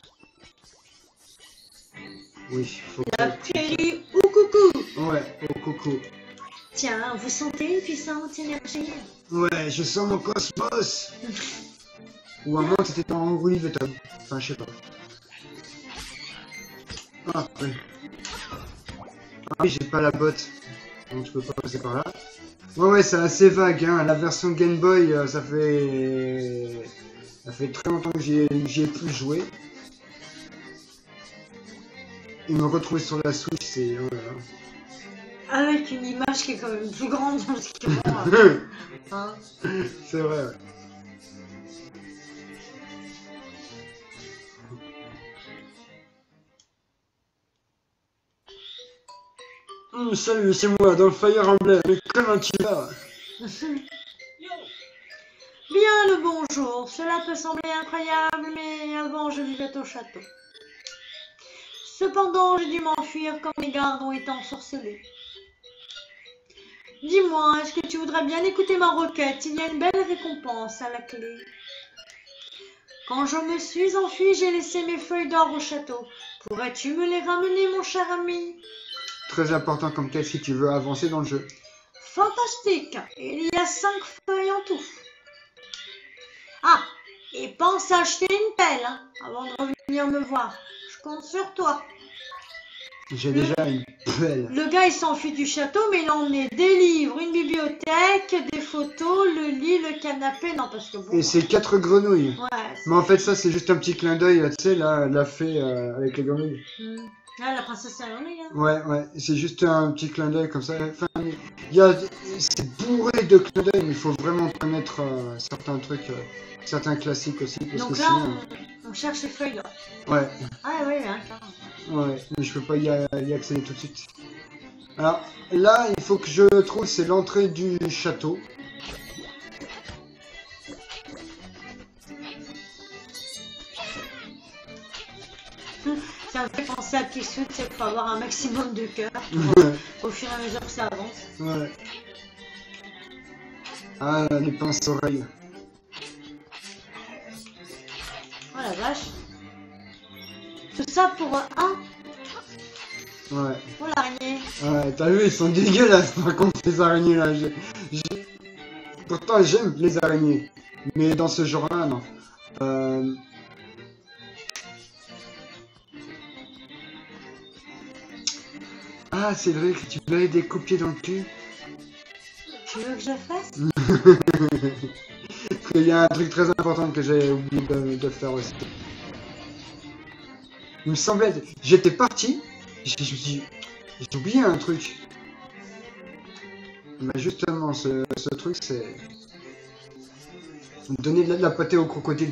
Oui, faut La prairie ou coucou. Ouais, au coucou. Tiens, vous sentez une puissante énergie? Ouais, je sens mon cosmos. Ou à moins que c'était dans Louis Vuitton. Enfin, je sais pas. Ah, ouais. Ah oui, j'ai pas la botte. Donc je peux pas passer par là. Ouais, c'est assez vague, hein. La version Game Boy, ça fait très longtemps que j'y ai plus joué. Et me retrouver sur la Switch, c'est... Oh là là. Avec une image qui est quand même plus grande dans ce qui hein. C'est vrai, ouais. Salut, c'est moi, dans le Fire Emblem, mais comment tu vas? Bien le bonjour, cela peut sembler incroyable, mais avant je vivais au château. Cependant, j'ai dû m'enfuir quand mes gardes ont été ensorcelés. Dis-moi, est-ce que tu voudrais bien écouter ma requête? Il y a une belle récompense à la clé. Quand je me suis enfui, j'ai laissé mes feuilles d'or au château. Pourrais-tu me les ramener, mon cher ami? Très important comme quête si tu veux avancer dans le jeu. Fantastique! Il y a 5 feuilles en tout. Ah, et pense à acheter une pelle hein, avant de revenir me voir. Je compte sur toi. J'ai déjà une pelle. Le gars, il s'enfuit du château, mais il a emmené des livres, une bibliothèque, des photos, le lit, le canapé. Non, parce que bon... Et c'est 4 grenouilles. Ouais. Mais en fait, ça, c'est juste un petit clin d'œil, tu sais, là, la fée avec les grenouilles. Ah, la princesse Amélie, hein. Ouais, c'est juste un petit clin d'œil comme ça. Enfin, c'est bourré de clins d'œil, mais il faut vraiment connaître certains trucs, certains classiques aussi. Parce Donc que là, sinon... on cherche les feuilles là. Ouais. Ah ouais, hein. Ouais, mais je peux pas y accéder tout de suite. Alors, là, il faut que je trouve, c'est l'entrée du château. Ça me fait penser à Kissou, tu sais, pour avoir un maximum de cœur au fur et à mesure que ça avance. Ouais. Ah, les pinces-oreilles. Oh la vache. Tout ça pour un. Ouais. Oh l'araignée. Ouais, t'as vu, ils sont dégueulasses par contre, les araignées là. Pourtant, j'aime les araignées. Mais dans ce genre-là, non. Ah, c'est vrai que tu peux des coupiers dans le cul. Tu veux que je fasse? Il y a un truc très important que j'ai oublié de faire aussi. Il me semblait... J'étais parti, j'ai oublié un truc. Mais justement, ce truc, c'est... Donner de la pâtée au crocodile.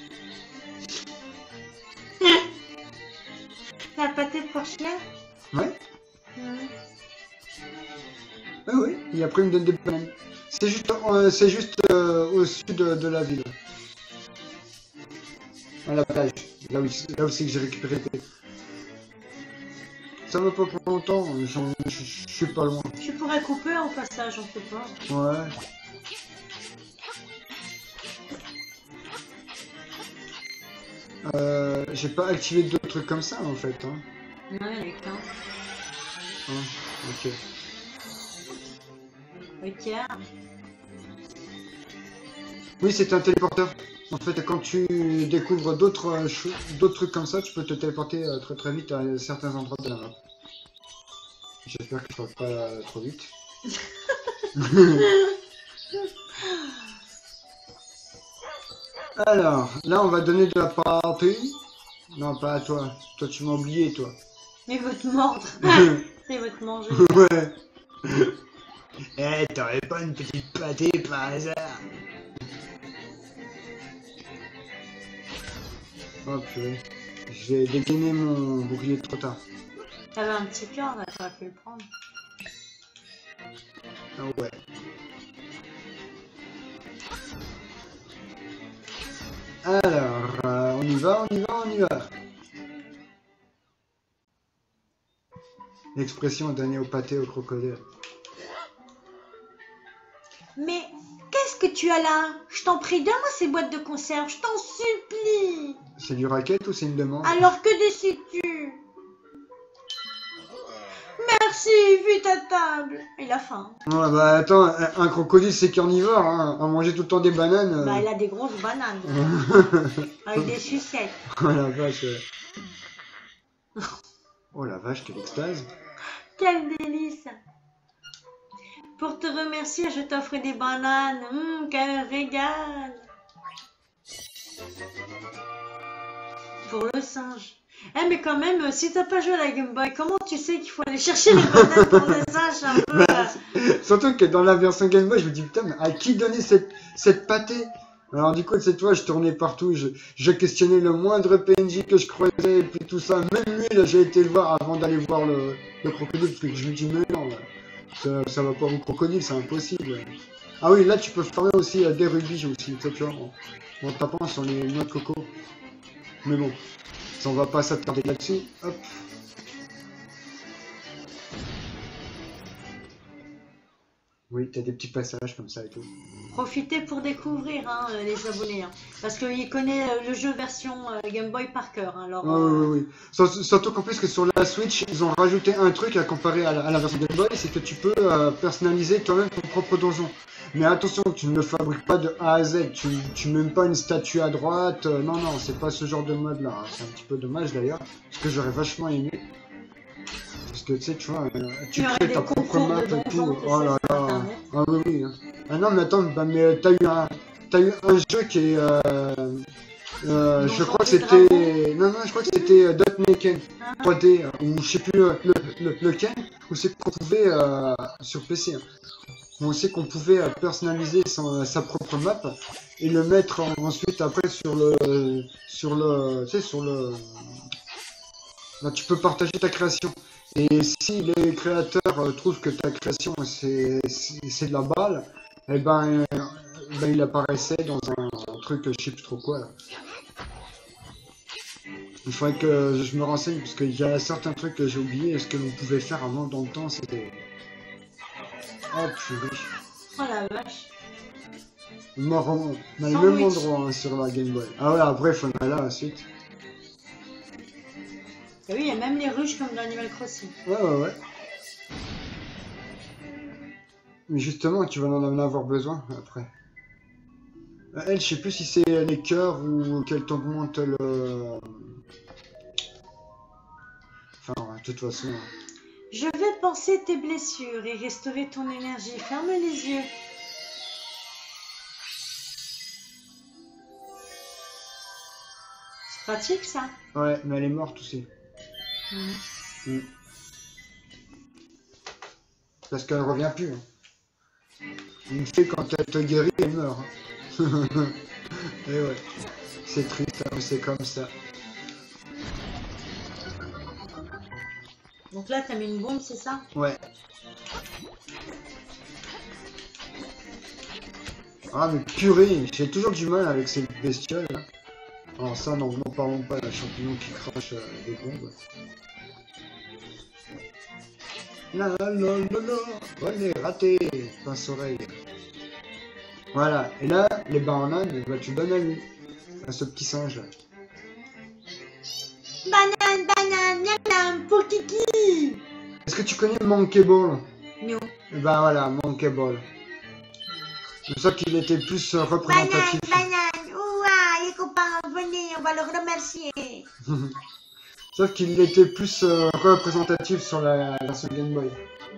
La pâtée pour chien? Ouais. Ah oui, et après il me donne des bananes. C'est juste au sud de la ville. À la plage. Là aussi que j'ai récupéré. Ça va pas pour longtemps, je suis pas loin. Tu pourrais couper en passage, on sait pas. Ouais. J'ai pas activé d'autres trucs comme ça en fait. Hein. Ouais, il y en a qu'un. Ah, ok. Ok. Oui, c'est un téléporteur. En fait, quand tu découvres d'autres trucs comme ça, tu peux te téléporter très très vite à certains endroits de la map. J'espère que je ne parle pas trop vite. Alors, là on va donner de la partie. Non, pas à toi. Toi, tu m'as oublié, toi. Mais il veut te mordre. Il veut te manger. Ouais. Eh, t'aurais pas une petite pâtée par hasard? Oh purée. J'ai dégainé mon bouclier trop tard. T'avais un petit cœur là, t'aurais pu le prendre. Ah ouais. Alors, on y va, on y va, on y va. L'expression donnée au pâté au crocodile. Mais qu'est-ce que tu as là? Je t'en prie, donne-moi ces boîtes de conserve, je t'en supplie. C'est du racket ou c'est une demande? Alors que décides-tu? Merci, vite à table. Il a faim. Ouais, bah attends, un crocodile c'est carnivore, hein. À manger tout le temps des bananes. Bah, il a des grosses bananes. Avec des sucettes. Oh la vache. Oh la vache, quelle extase. Quel délice. Pour te remercier, je t'offre des bananes. Quel régal. Pour le singe. Eh mais quand même, si t'as pas joué à la Game Boy, comment tu sais qu'il faut aller chercher les bananes pour le singe un peu Surtout que dans la version Game Boy, je me dis putain, mais à qui donner cette pâtée? Alors du coup, c'est toi, je tournais partout, je questionnais le moindre PNJ que je croisais, et puis tout ça. Même lui, là, j'ai été le voir avant d'aller voir le crocodile, parce que je me dis, mais non, ça va pas au crocodile, c'est impossible. Ah oui, là, tu peux farmer aussi des rubis aussi, tu vois, en tapant sur les noix de coco. Mais bon, ça, on va pas s'attarder là-dessus. Hop. Oui, t'as des petits passages comme ça et tout. Profitez pour découvrir hein, les abonnés. Hein, parce qu'il connaît le jeu version Game Boy par cœur. Hein, alors, oui. Surtout qu'en plus que sur la Switch, ils ont rajouté un truc à comparer à la version Game Boy, c'est que tu peux personnaliser toi-même ton propre donjon. Mais attention, tu ne le fabriques pas de A à Z, tu mets même pas une statue à droite. Non, c'est pas ce genre de mode là. C'est un petit peu dommage d'ailleurs, parce que j'aurais vachement aimé. Parce que tu sais, tu vois, tu crées ta propre map et tout. Oh là là. Ah oui. Ah non, mais attends, mais t'as eu un jeu qui est. Je crois que c'était. Non, je crois que c'était Dotneken 3D, ou je sais plus lequel, où c'est qu'on pouvait. Sur PC, hein, où c'est qu'on pouvait personnaliser sa propre map et le mettre ensuite après sur le. Tu sais, sur le. Là, tu peux partager ta création. Et si les créateurs trouvent que ta création c'est de la balle, eh ben, il apparaissait dans un truc, je sais plus trop quoi là. Il faudrait que je me renseigne parce qu'il y a certains trucs que j'ai oublié. Et ce que l'on pouvait faire avant dans le temps, c'était. Oh purée. Oh la vache. On a le même endroit hein, sur la Game Boy. Ah ouais, après il faudrait là ensuite. Et oui, il y a même les ruches comme dans Animal Crossing. Ouais. Mais justement, tu vas en avoir besoin après. Elle, je sais plus si c'est les cœurs ou qu'elle t'augmente le. Enfin, de toute façon. Je vais panser tes blessures et restaurer ton énergie. Ferme les yeux. C'est pratique ça. Ouais, mais elle est morte aussi. Parce qu'elle revient plus. Hein. Une fée, quand elle te guérit, elle meurt. Hein. Et ouais, c'est triste, hein, c'est comme ça. Donc là, t'as mis une bombe, c'est ça? Ouais. Ah mais purée, j'ai toujours du mal avec ces bestioles. Hein. Alors ça, n'en parlons pas, la champignon qui crache des bombes. La on est raté, pince-oreille. Voilà, et là, les bananes, bah, tu donnes à lui, à ce petit singe là. Banane, miam, pour Kiki. Est-ce que tu connais Monkey Ball? Non. Et ben voilà, Monkey Ball. C'est ça qu'il était plus représentatif. Banane, ouah, les copains, venez, on va le remercier. Sauf qu'il était plus représentatif sur la version Game Boy.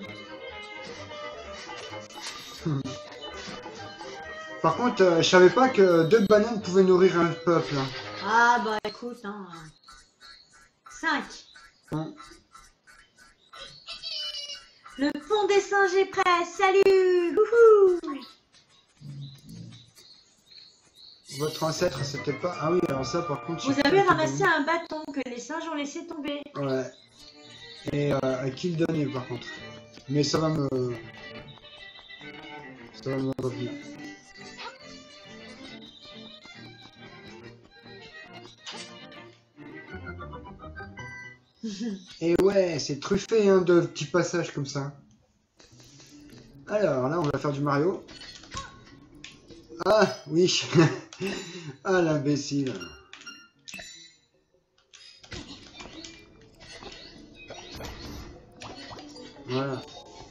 Par contre, je savais pas que 2 bananes pouvaient nourrir un peuple. Hein. Ah bah écoute, hein. 5. Hein. Le pont des singes est prêt, salut. Wouhou. Votre ancêtre, c'était pas... Ah oui, alors ça, par contre... Vous avez ramassé un bâton que les singes ont laissé tomber. Ouais. Et à qui le donner, par contre? Mais ça va me... Ça va me revenir. Et ouais, c'est truffé hein, de petits passages comme ça. Alors là, on va faire du Mario. Ah oui. Ah l'imbécile. Voilà.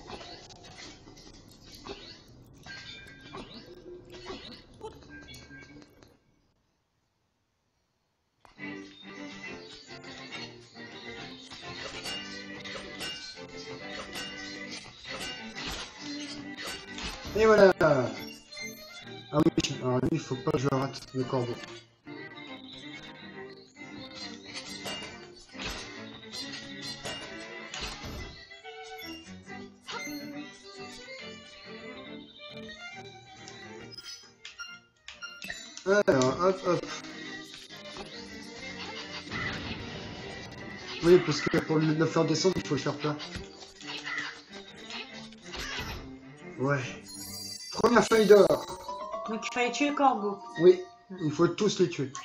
Et voilà. Ah oui, alors lui, il faut pas que je rate le corbeau. Alors, hop, hop. Oui, parce que pour le faire descendre, il faut le faire peur. Ouais. Première feuille d'or. Donc il fallait tuer le corbeau. Oui, il faut tous les tuer.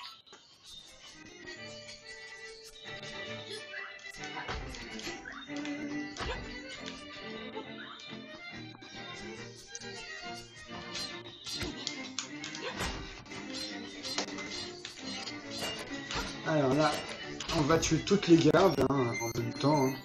Alors là, on va tuer toutes les gardes hein, en même temps. Hein.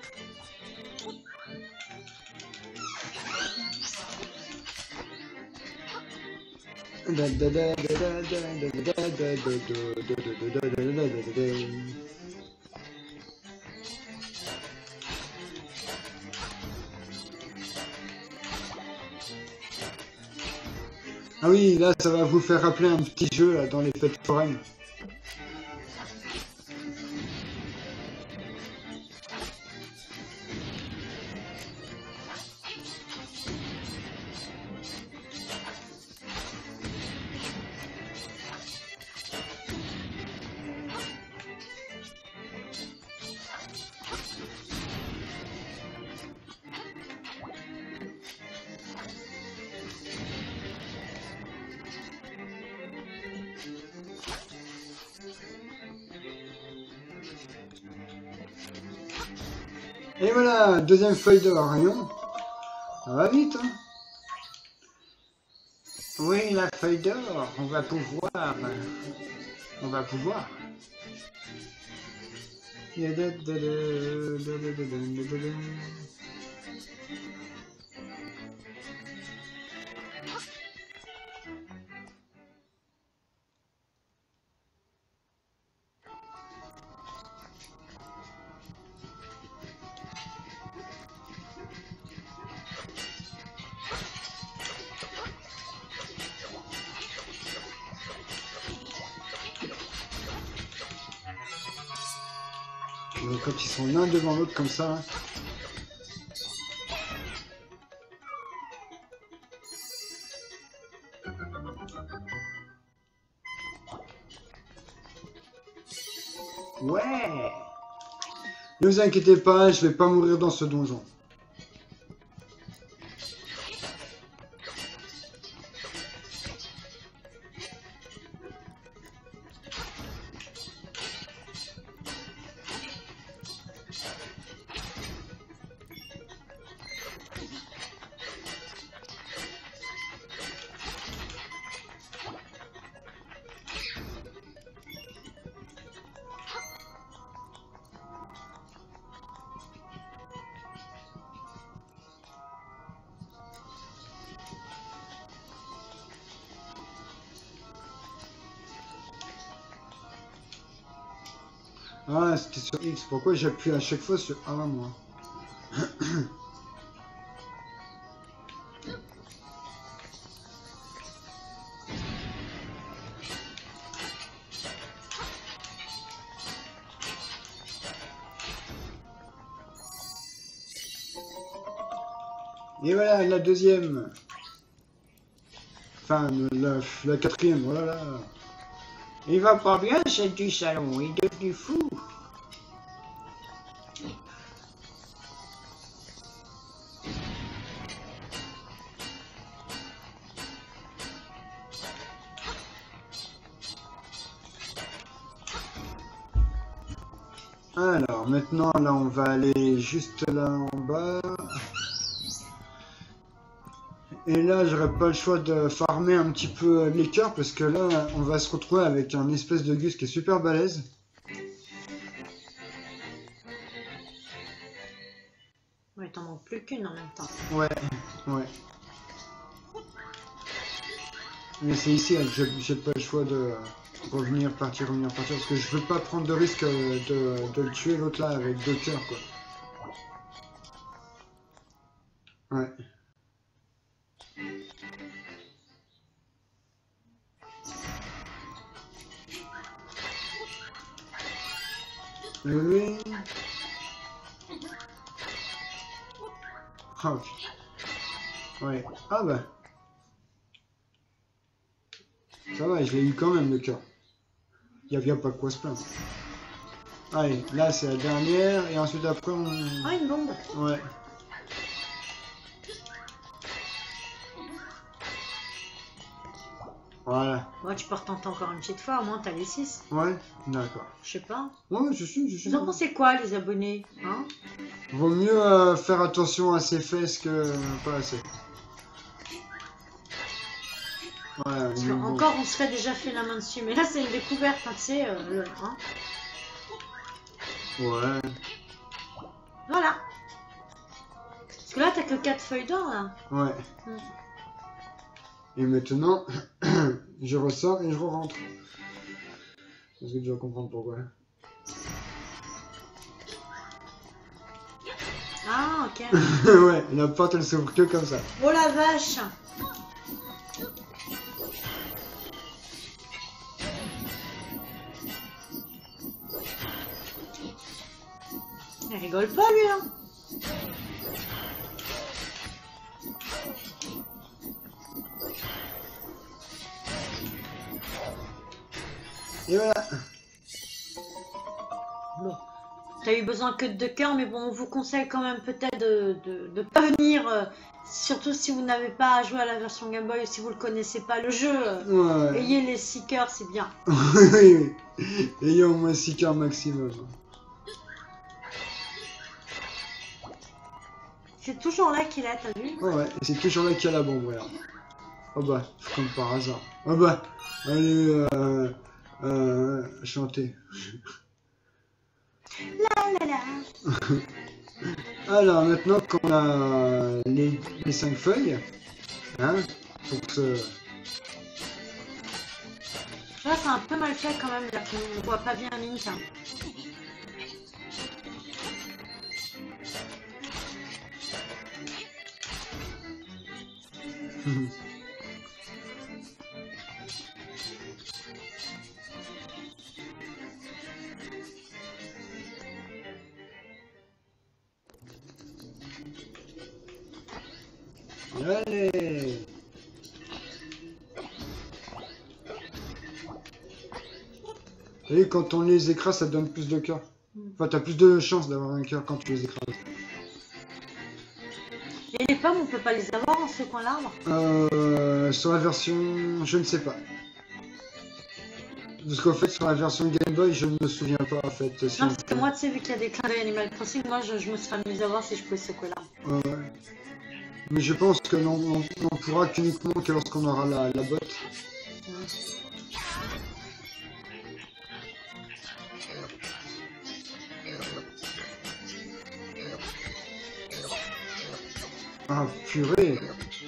Ah oui, là ça va vous faire rappeler un petit jeu là, dans les fêtes foraines. Et voilà, deuxième feuille d'or, rien. Ça va vite, hein. Oui, la feuille d'or, on va pouvoir. On va pouvoir. Quand ils sont l'un devant l'autre comme ça. Hein. Ouais. Ne vous inquiétez pas, je vais pas mourir dans ce donjon. Ah, c'était sur X. Pourquoi j'appuie à chaque fois sur A, moi? Et voilà, la deuxième. Enfin, la quatrième, voilà. Il va pas bien, c'est du salon, il est devenu fou. Alors, maintenant, là, on va aller juste là en bas. Et là, j'aurais pas le choix de farmer un petit peu les cœurs, parce que là, on va se retrouver avec un espèce de Gus qui est super balèze. Ouais, t'en manques plus qu'une en même temps. Ouais, ouais. Mais c'est ici là, que j'ai pas le choix de revenir, partir, parce que je veux pas prendre de risque de le tuer l'autre là avec 2 cœurs, quoi. Ouais. Oui. Oh, ouais. Ah bah. Ça va, je l'ai eu quand même le cœur. Il n'y a pas de quoi se plaindre. Allez, là c'est la dernière et ensuite après on... Ah, une bombe. Ouais. Voilà. Bon, tu peux retenter encore une petite fois, au moins t'as les 6. Ouais, d'accord. Je sais pas. Ouais, je suis. Vous en pensez quoi, les abonnés, hein? Vaut mieux faire attention à ses fesses que pas assez. Voilà, Parce que encore, on serait déjà fait la main dessus. Mais là, c'est une découverte, hein, tu sais. Hein. Ouais. Voilà. Parce que là, t'as que 4 feuilles d'or, là. Ouais. Et maintenant, je ressors et je rentre. Parce que tu vas comprendre pourquoi. Ah, ok. Ouais, la porte elle s'ouvre que comme ça. Oh la vache! Il rigole pas, lui, hein. Et voilà. Bon. T'as eu besoin que de 2 cœurs, mais bon, on vous conseille quand même peut-être de pas venir, surtout si vous n'avez pas joué à la version Game Boy, si vous ne connaissez pas le jeu. Ouais. Ayez les 6 cœurs, c'est bien. Oui. Ayez au moins 6 cœurs maximum. C'est toujours là qu'il est, t'as vu? Ouais, et c'est toujours là qu'il y a la bombe, regarde. Oh bah, comme par hasard. Oh bah, allez, chanter. La la la. Alors, maintenant qu'on a les 5 feuilles, hein, pour que ce... Là, c'est un peu mal fait quand même, là, qu'on voit pas bien Link. Hein. Allez. Et quand on les écrase, ça donne plus de cœur. Enfin, t'as plus de chances d'avoir un cœur quand tu les écrases. Et les pommes, on peut pas les avoir en ce coin l'arbre? Sur la version... je ne sais pas. Parce qu'en fait, sur la version Game Boy, je ne me souviens pas, en fait. Si Non, parce que moi, tu sais, vu qu'il y a des clins d'œil Animal Crossing, moi, je me serais amusé à voir si je pouvais secouer l'arbre. ouais. Mais je pense que on pourra qu'uniquement que lorsqu'on aura la botte. Ah, purée.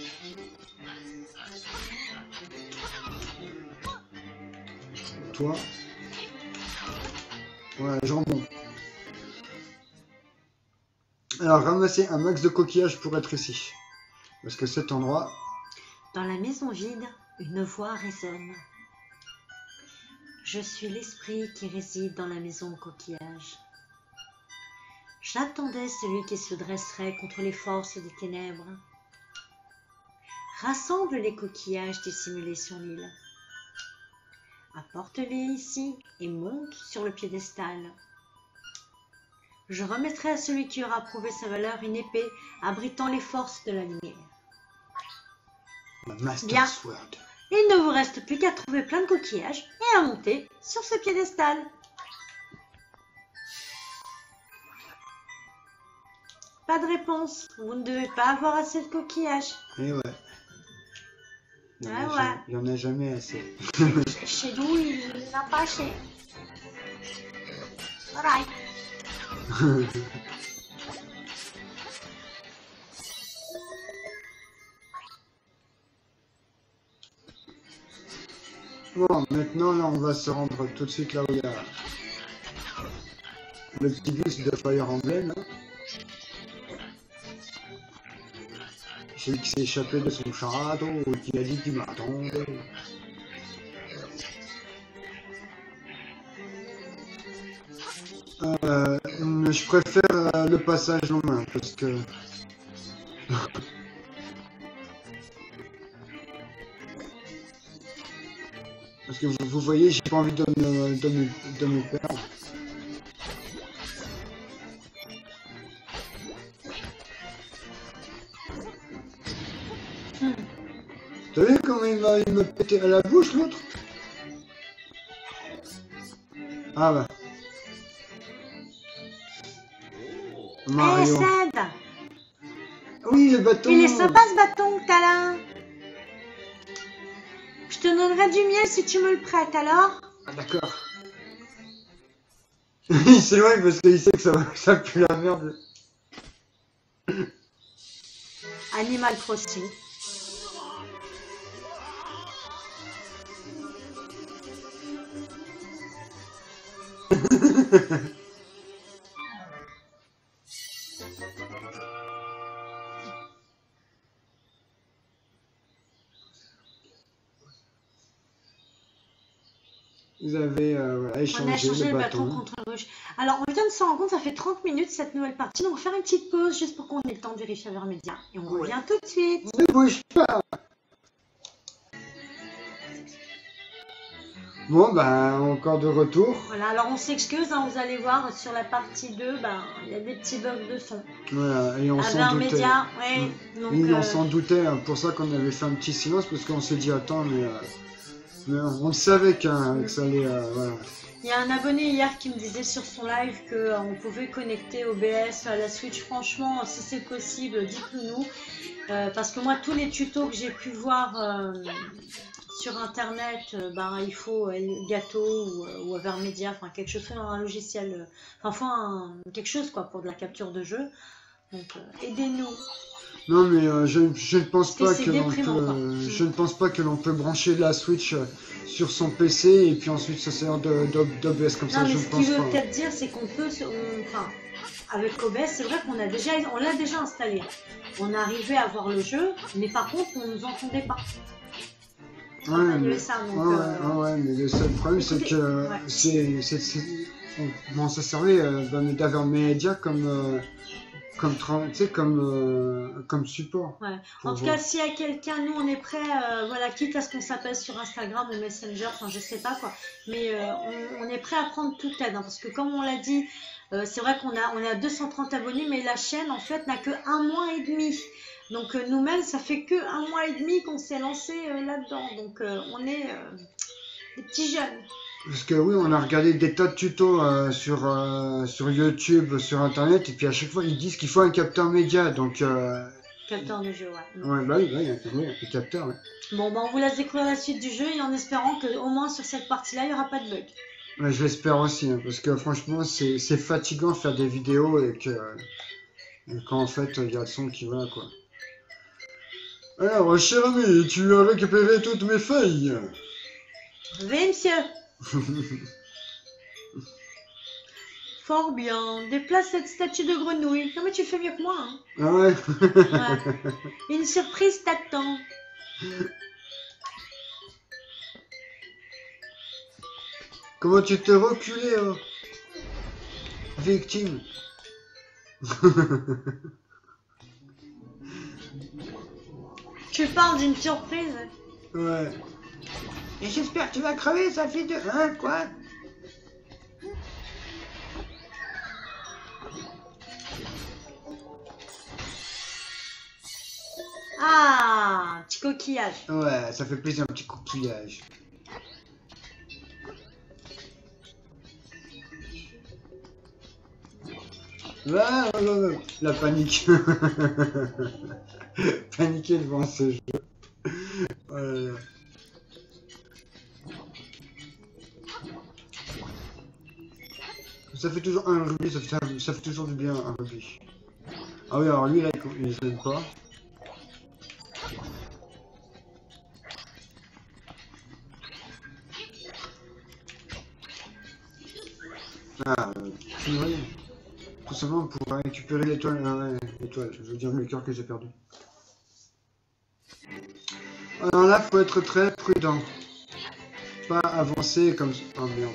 Toi. Ouais, jambon. Alors, ramasser un max de coquillages pour être ici. Parce que cet endroit... Dans la maison vide, une voix résonne. Je suis l'esprit qui réside dans la maison au coquillage. J'attendais celui qui se dresserait contre les forces des ténèbres. Rassemble les coquillages dissimulés sur l'île. Apporte-les ici et monte sur le piédestal. Je remettrai à celui qui aura prouvé sa valeur une épée abritant les forces de la lumière. Ma Master Bien. Sword. Il ne vous reste plus qu'à trouver plein de coquillages et à monter sur ce piédestal. Pas de réponse. Vous ne devez pas avoir assez de coquillages. Et ouais. Il y en a jamais assez. Chez nous, il n'a pas assez. Alright. Bon, maintenant, là, on va se rendre tout de suite là où il y a le petit bus de Fire Emblem. Là. Celui qui s'est échappé de son château, qui a dit qu'il m'attendait. Je préfère le passage en main, parce que... Parce que vous voyez, j'ai pas envie de me perdre. T'as vu comment il m'a pété à la bouche, l'autre? Ah bah. Mario. Cède. Oui, le bâton. Il est sympa ce bâton que t'as là. Je te donnerai du miel si tu me le prêtes, alors? Ah d'accord. Il s'éloigne parce qu'il sait que ça pue la merde. Animal Crossing. Vous avez échangé le bâton contre le rush. Alors, on vient de s'en rendre compte, ça fait 30 minutes cette nouvelle partie. Donc, on va faire une petite pause juste pour qu'on ait le temps de vérifier Vermedia. Et on revient tout de suite. Ne bouge pas. Bon, bah, encore de retour. Voilà, alors on s'excuse, hein, vous allez voir, sur la partie 2, il y a des petits bugs de son. Voilà, et on s'en doutait. Ouais, donc, oui, on s'en doutait, hein, pour ça qu'on avait fait un petit silence, parce qu'on s'est dit, attends, mais on le savait que ça allait... voilà. Il y a un abonné hier qui me disait sur son live qu'on pouvait connecter OBS à la Switch. Franchement, si c'est possible, dites-le nous. Parce que moi, tous les tutos que j'ai pu voir sur internet, il faut Gâteau ou Vermedia, enfin quelque chose, un logiciel, quelque chose quoi pour de la capture de jeu. Donc aidez-nous. Non mais je ne pense pas que je ne pense pas que l'on peut brancher la Switch sur son PC et puis ensuite se servir d'OBS comme ça. Non mais je ce qu'il veut peut-être dire c'est qu'on peut, avec OBS c'est vrai qu'on l'a déjà installé. On arrivait à voir le jeu, mais par contre on nous entendait pas. Ouais, mais le seul problème c'est que ça servait d'Avermedia comme support. Ouais. En tout cas, s'il y a quelqu'un, nous on est prêt, quitte à ce qu'on s'appelle sur Instagram ou Messenger, je sais pas quoi, mais on est prêt à prendre toute aide, hein, parce que comme on l'a dit, c'est vrai qu'on a 230 abonnés, mais la chaîne en fait n'a que 1 mois et demi. Donc nous-mêmes, ça fait que 1 mois et demi qu'on s'est lancé là-dedans. Donc on est des petits jeunes. Parce que oui, on a regardé des tas de tutos sur YouTube, sur Internet, et puis à chaque fois ils disent qu'il faut un capteur média, donc... Capteur de jeu, ouais. Ouais, bah oui, un capteur, ouais. Bon, on vous laisse découvrir la suite du jeu, et en espérant qu'au moins sur cette partie-là, il n'y aura pas de bug. Ouais, je l'espère aussi, hein, parce que franchement, c'est fatigant de faire des vidéos, et quand en fait, il y a le son qui va, quoi. Alors, cher ami, tu as récupéré toutes mes feuilles. Oui, monsieur. Fort bien. Déplace cette statue de grenouille. Non mais tu fais mieux que moi. Hein. Ah ouais, ouais. Une surprise t'attend. Comment tu t'es reculé, hein, victime. Tu parles d'une surprise? Ouais. Et j'espère que tu vas crever, ça fait de... Hein, quoi? Ah, un petit coquillage. Ouais, ça fait plaisir, un petit coquillage. Ah, la panique. Paniquer devant ce jeu. Voilà. Ça fait toujours un rubis, ça fait toujours du bien un rubis. Ah oui, alors lui là, il se donne pas. Ah, purée. Tout simplement pour récupérer l'étoile. Ah ouais, l'étoile, je veux dire le cœur que j'ai perdu. Alors là, faut être très prudent. Pas avancer comme ça. Oh merde.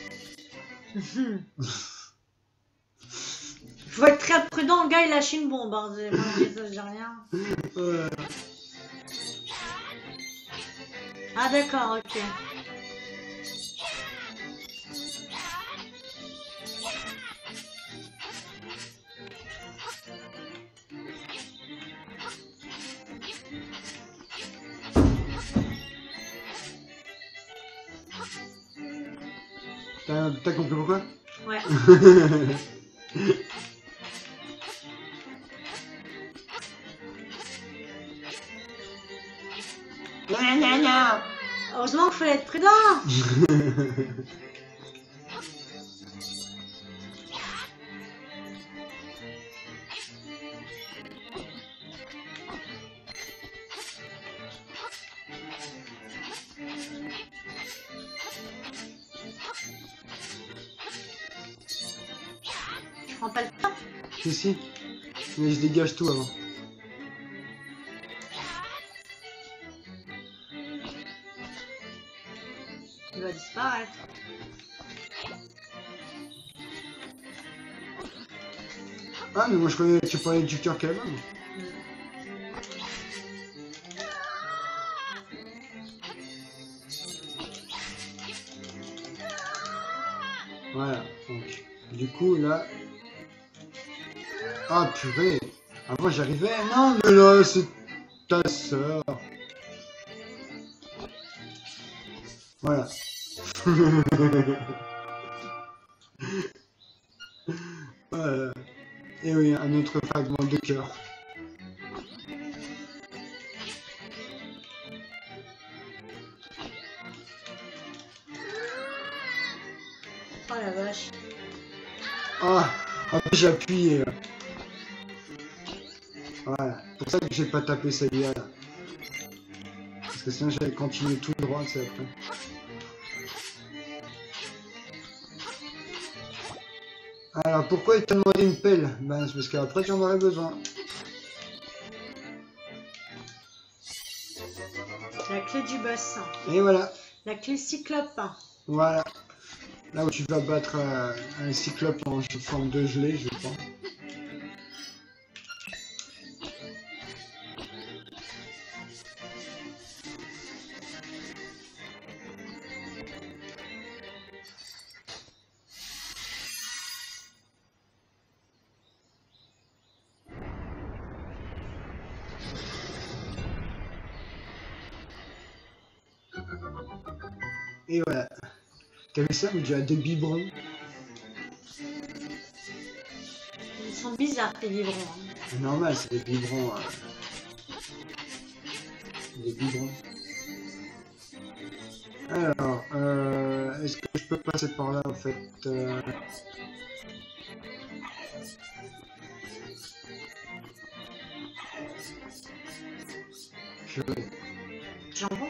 Faut être très prudent, le gars il lâche une bombe, hein. Moi j'ai rien. Ah d'accord, ok. T'as compris pourquoi? Ouais. Heureusement qu'il fallait être prudent. Je prends pas le temps. Si, mais je dégage tout avant. Il va disparaître. Ah, mais moi je croyais que tu parlais du cœur qu'elle a. Voilà, donc, du coup là... Ah purée. Avant j'arrivais... Non mais là c'est ta sœur. Voilà. Voilà. Et oui, un autre fragment de cœur. Oh la vache. Ah, j'ai appuyé. Voilà, pour ça que j'ai pas tapé celle-là. Là. Parce que sinon j'allais continuer tout droit, c'est après. Alors pourquoi il t'a demandé une pelle? Ben c'est parce qu'après tu en aurais besoin. La clé du bassin. Et voilà. La clé cyclope. Voilà. Là où tu vas battre un cyclope en forme de gelée, je pense. Et voilà. T'as vu ça, on dirait des biberons. Ils sont bizarres tes biberons. Hein. C'est normal, c'est des biberons. Des biberons. Alors, est-ce que je peux passer par là en fait Jambon.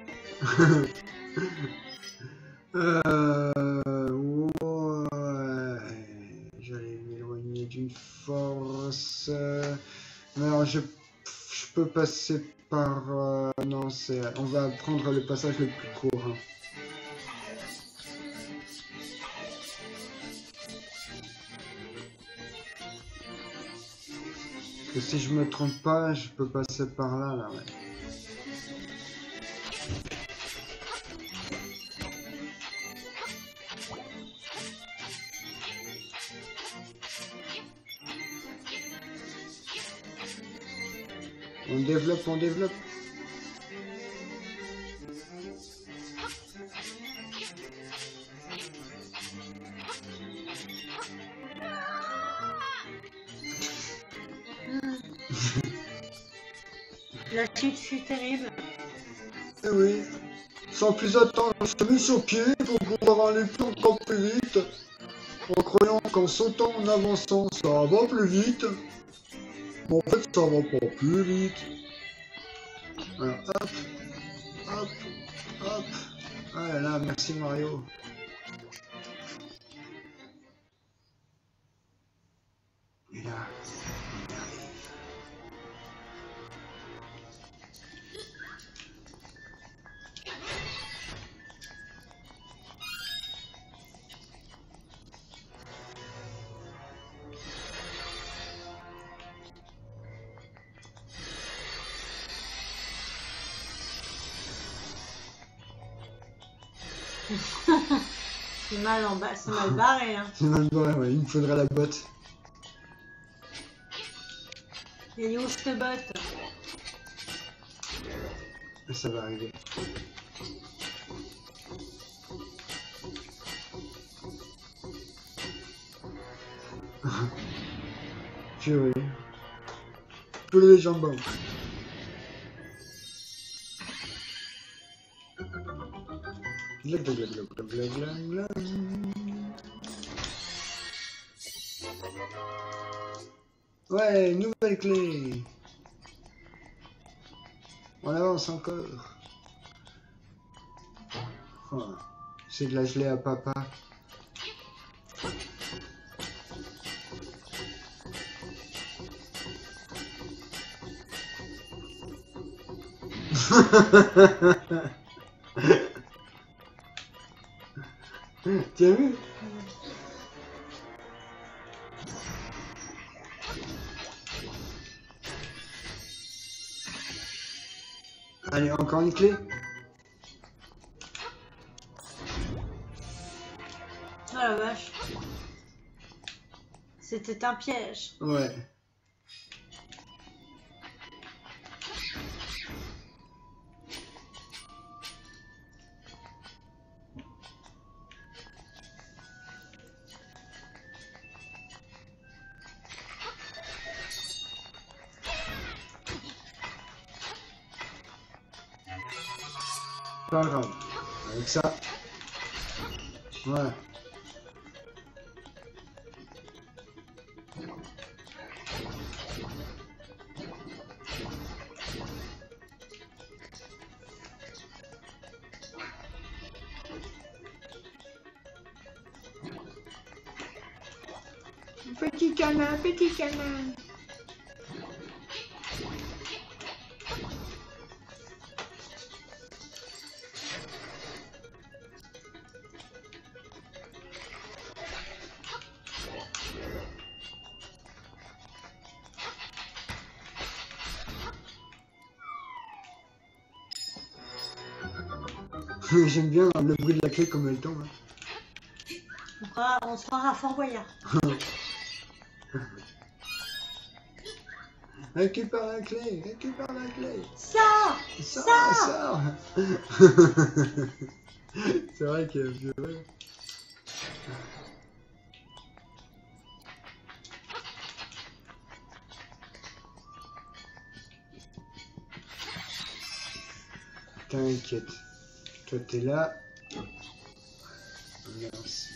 Ouais. J'allais m'éloigner d'une force. Alors, je peux passer par. Non, c'est. On va prendre le passage le plus court. Hein. Et si je me trompe pas, je peux passer par là, là, ouais. On développe, on développe. La chute fut terrible. Eh oui. Sans plus attendre, on s'est mis sur pied pour pouvoir aller plus encore plus vite. En croyant qu'en sautant, en avançant, ça va plus vite. Mais en fait, ça va pas plus vite. Voilà, hop, hop, hop. Ah là là, merci Mario. Et là, on y arrive. C'est mal en bas, c'est mal barré, hein. C'est mal barré, ouais, il me faudrait la botte. Et où cette botte? Ça va arriver. Purée. Tous les jambons. Gla gla gla gla gla gla gla. Ouais, nouvelle clé. On avance encore. Oh, c'est de la gelée à papa. T'as vu? Allez, encore une clé. Oh la vache. C'était un piège. Ouais. Pas grave. Avec ça. Voilà. Petit canard, petit canard. J'aime bien le bruit de la clé comme elle tombe. On se croira à Fort Boyard. Récupère la clé, récupère la clé. Sors! Sors! C'est vrai que ouais. T'inquiète. Toi t'es là. Mince.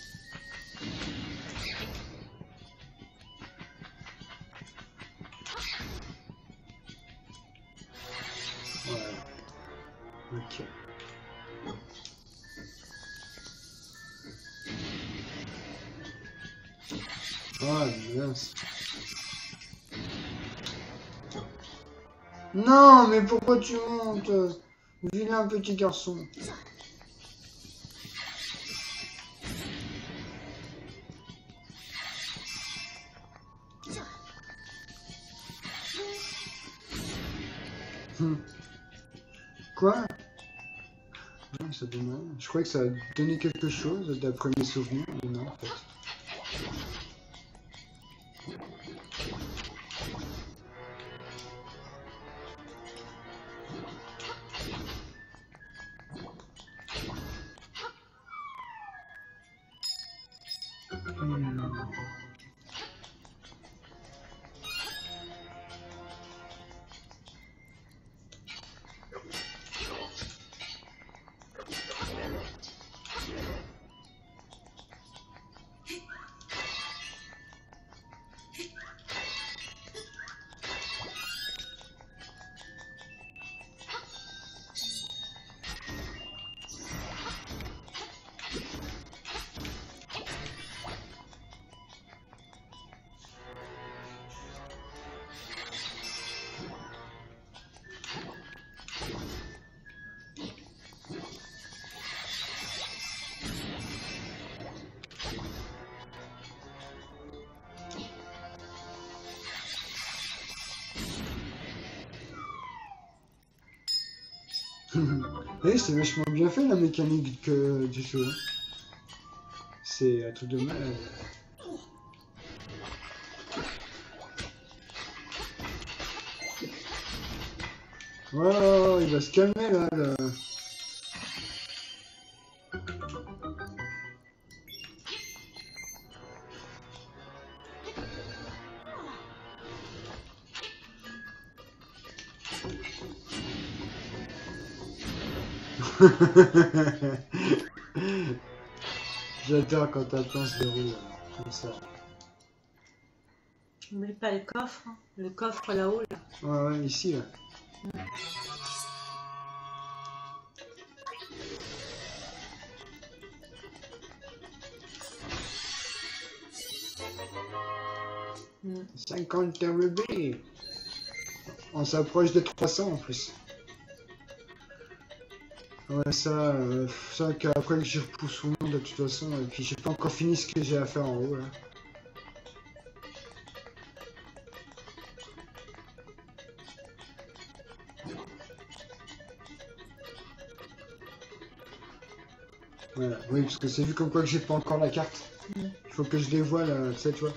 Voilà. Ok. Oh mince. Non, mais pourquoi tu montes? Vilain petit garçon. Quoi? Non, ça donne rien. Je croyais que ça donnait quelque chose d'après mes souvenirs, mais non en fait. Oui, c'est vachement bien fait la mécanique du jeu. C'est un truc de malade. Oh, il va se calmer là. J'adore quand ta plan se déroule comme ça. N'oublie pas le coffre, hein. Le coffre là-haut. Là. Ouais, ouais, ici là. Mm. 50 rubis. On s'approche des 300 en plus. Ouais, ça qu'après que j'y repousse tout le monde de toute façon, et puis j'ai pas encore fini ce que j'ai à faire en haut là. Voilà, oui, parce que c'est vu comme quoi que j'ai pas encore la carte. Il faut que je les vois là, tu sais, tu vois.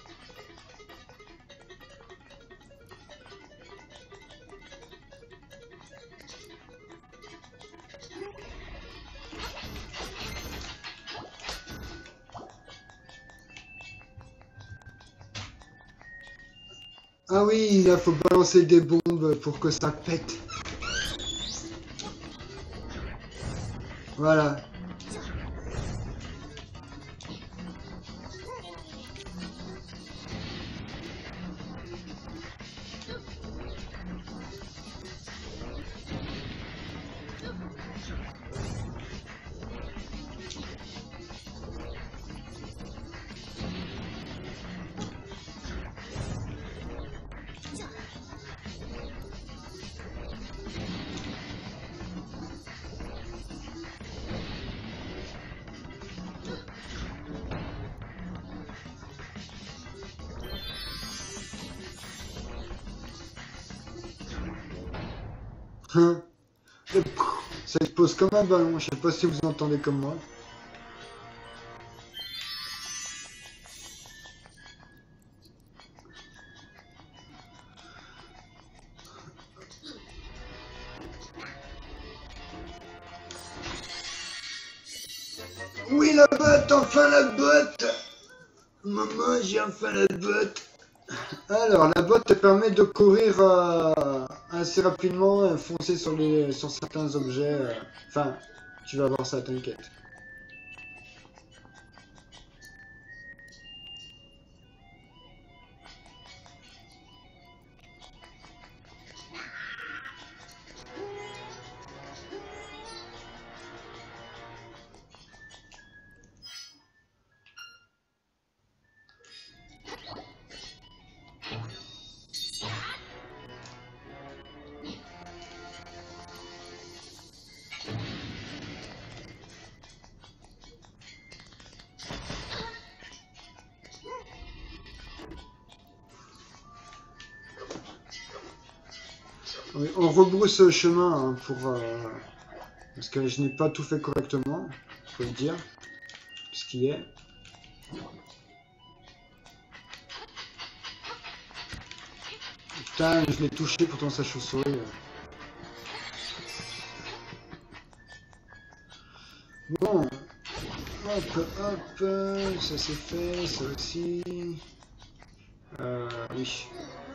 Ah oui, il faut balancer des bombes pour que ça pète. Voilà. Ça explose comme un ballon, je sais pas si vous entendez comme moi. Oui, la botte, enfin la botte. Maman, j'ai enfin la botte. Alors, la botte te permet de courir assez rapidement, foncer sur certains objets. Enfin, tu vas voir ça, t'inquiète. Oui, on rebrousse le chemin hein, parce que je n'ai pas tout fait correctement, faut le dire, ce qui est. Putain, je l'ai touché pourtant sa chauve-souris. Bon, hop, hop, ça c'est fait, ça aussi. Oui.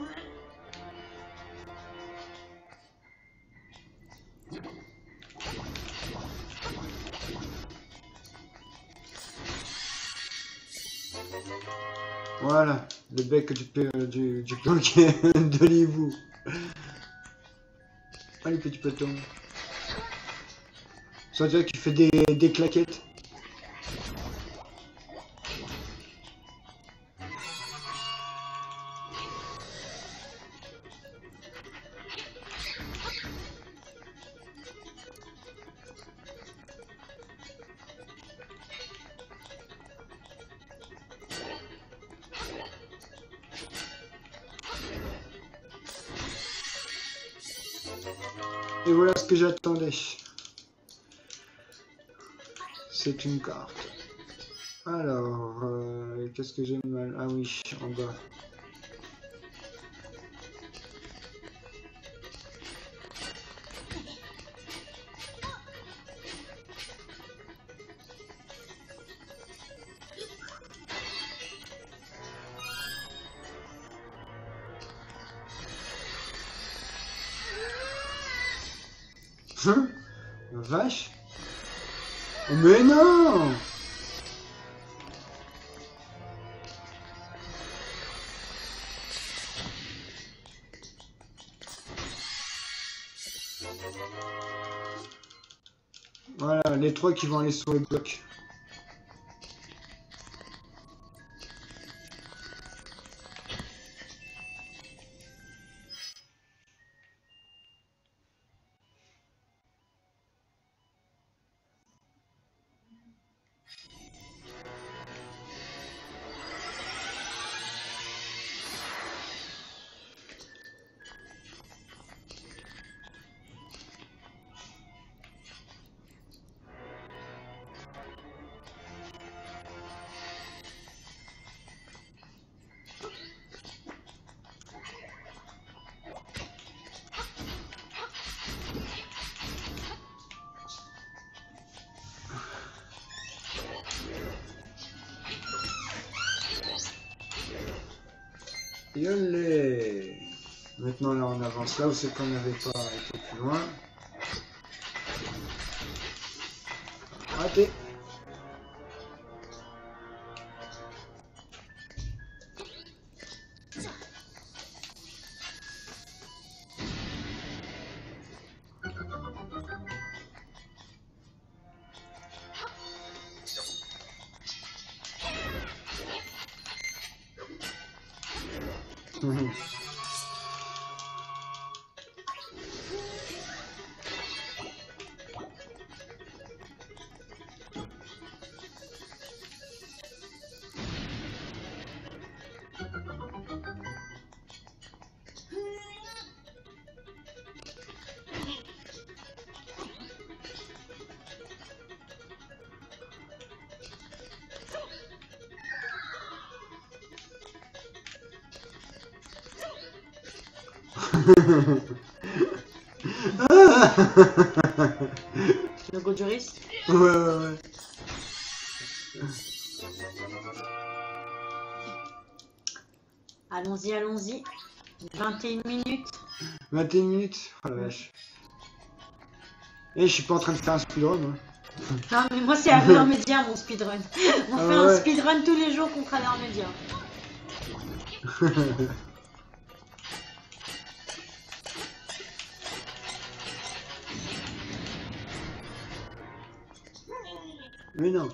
Voilà, le bec du Poké de l'hibou. Allez, petit peton. Ça veut dire qu'il fait des claquettes. Et voilà ce que j'attendais. C'est une carte. Alors, qu'est-ce que j'ai mal? Ah oui, en bas. Hein? La vache? Mais non! Voilà, les trois qui vont aller sur les blocs. Yolé. Maintenant là on avance là où c'est qu'on n'avait pas été plus loin. Raté. Le goût du risque. Ouais. Allons-y, allons-y. 21 minutes. 21 minutes. Oh la vache. Et je suis pas en train de faire un speedrun, moi. Non, mais moi, c'est Avermedia, mon speedrun. On fait un ouais. speedrun tous les jours contre Avermedia. Mais non.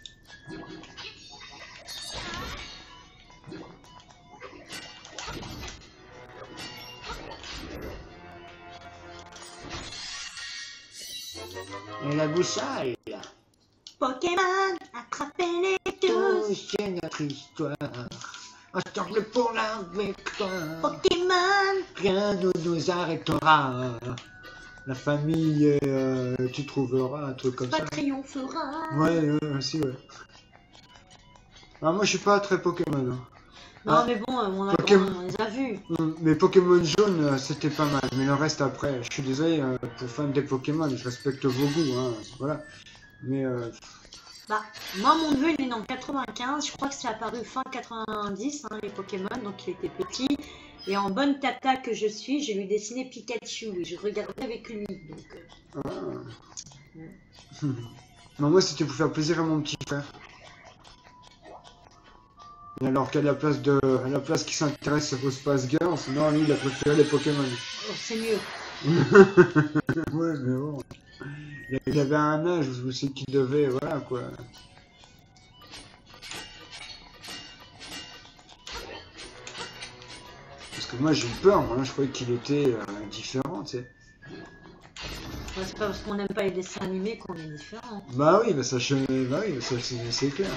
Et la boussole. Pokémon, attrapez-les tous. C'est notre histoire. Ensemble pour la victoire. Pokémon. Rien ne nous arrêtera. La famille, tu trouveras un truc comme ça. Pas triomphera. Ouais, aussi, ouais. Ah, moi, je suis pas très Pokémon. Hein. Non, mais bon, on les a vus. Mais Pokémon jaune, c'était pas mal. Mais le reste après, je suis désolé pour fans des Pokémon, je respecte vos goûts, hein, voilà. Mais bah, moi, mon neveu, il est né en 95. Je crois que c'est apparu fin 90, hein, les Pokémon. Donc, il était petit. Et en bonne tata que je suis, j'ai lui dessiné Pikachu. Et je regardais avec lui. Donc, non, moi, c'était pour faire plaisir à mon petit frère. Et alors qu'à la place qu'il s'intéresse aux Space Girls, non, lui, il a préféré les Pokémon. Oh, c'est mieux. Ouais, mais bon. Il avait un âge où c'est qu'il devait, voilà, quoi. Parce que moi, j'ai eu peur, moi, je croyais qu'il était différent, tu sais. Ouais, c'est pas parce qu'on n'aime pas les dessins animés qu'on est différent. Bah oui, ça c'est clair.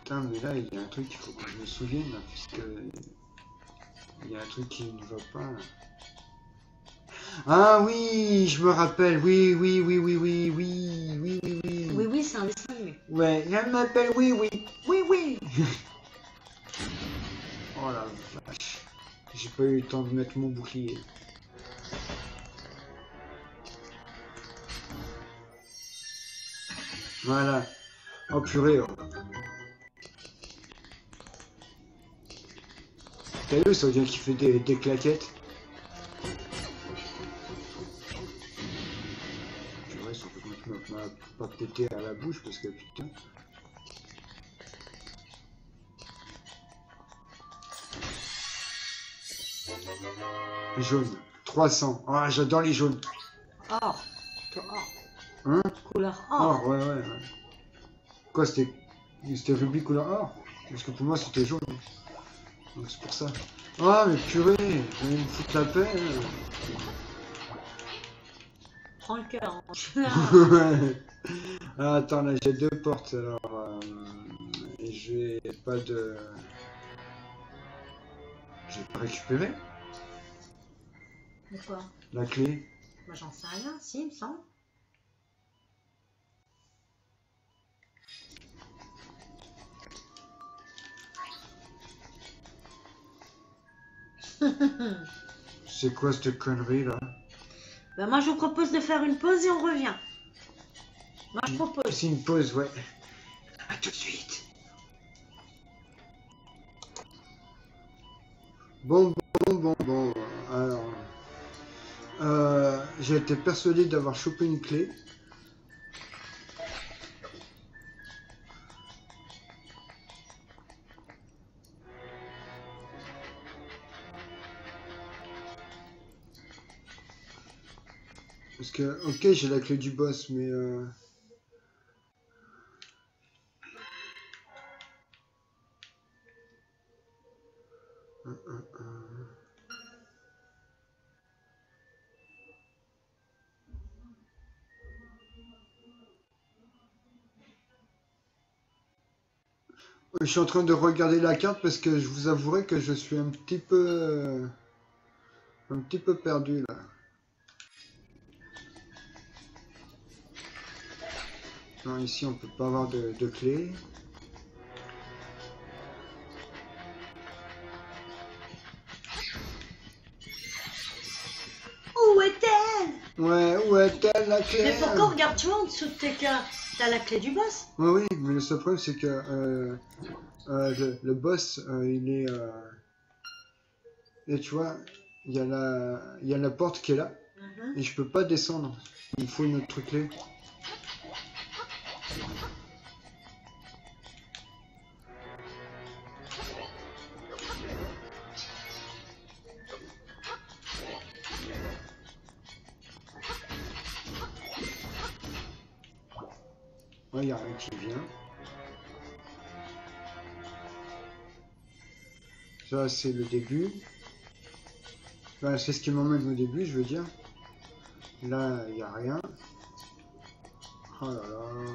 Putain, mais là, il y a un truc, il faut que je me souvienne, là, puisque... Il y a un truc qui ne va pas. Ah oui, je me rappelle, oui, oui, oui, oui, oui, oui, oui, oui, oui. Oui, oui, c'est un dessin animé. Ouais, elle m'appelle oui, oui, oui, oui. Oh la vache. J'ai pas eu le temps de mettre mon bouclier. Voilà. Oh purée. Oh. T'as vu, ça vient qui fait des claquettes. Purée, ça peut que m'a pas pété à la bouche parce que putain. Jaune. 300. Ah, j'adore les jaunes. Or. Plutôt or. Hein? Couleur or. Or, ouais, ouais, ouais. Quoi, c'était rubis couleur or? Parce que pour moi, c'était jaune. Donc c'est pour ça. Ah, mais purée, vous allez me foutre la paix. Prends le cœur. Ouais. Ah, attends, là, j'ai deux portes, alors... et j'ai pas de... J'ai pas récupéré De quoi? la clé. Moi, j'en sais rien. Si, il me semble. C'est quoi cette connerie, là? Ben, moi, je vous propose de faire une pause et on revient. Moi, je propose. C'est une pause, ouais. À tout de suite. Bon. Alors... j'ai été persuadé d'avoir chopé une clé. Parce que, ok, j'ai la clé du boss, mais... Je suis en train de regarder la carte parce que je vous avouerai que je suis un petit peu perdu là. Non, ici on peut pas avoir de clé. Où est-elle? Ouais, où est-elle la clé? Mais pourquoi regardes-tu en dessous de tes cœurs? T'as la clé du boss? Ouais, oui, mais le seul problème c'est que le boss il est... et tu vois, il y a la porte qui est là et je peux pas descendre. Il faut une autre clé. Ouais, il y a rien qui vient. Ça c'est le début. Enfin, c'est ce qui m'emmène au début, je veux dire. Là, il n'y a rien. Oh là là.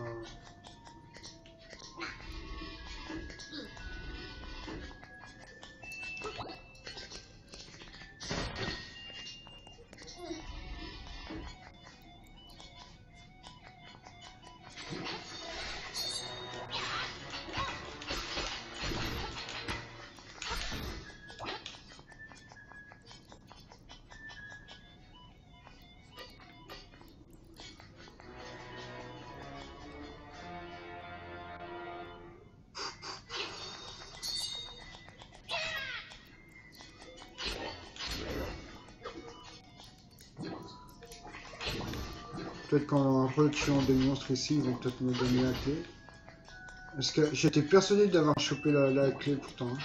Peut-être qu'en retuant des monstres ici, ils vont peut-être me donner la clé. Parce que j'étais persuadé d'avoir chopé la clé pourtant. Hein.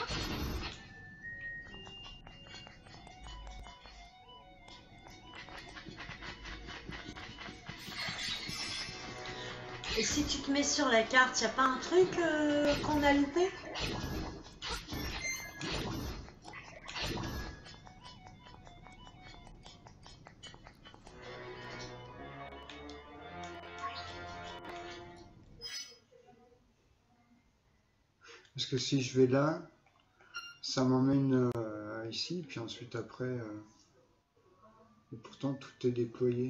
Et si tu te mets sur la carte, y a pas un truc qu'on a loupé? Parce que si je vais là, ça m'emmène ici, puis ensuite après... et pourtant tout est déployé.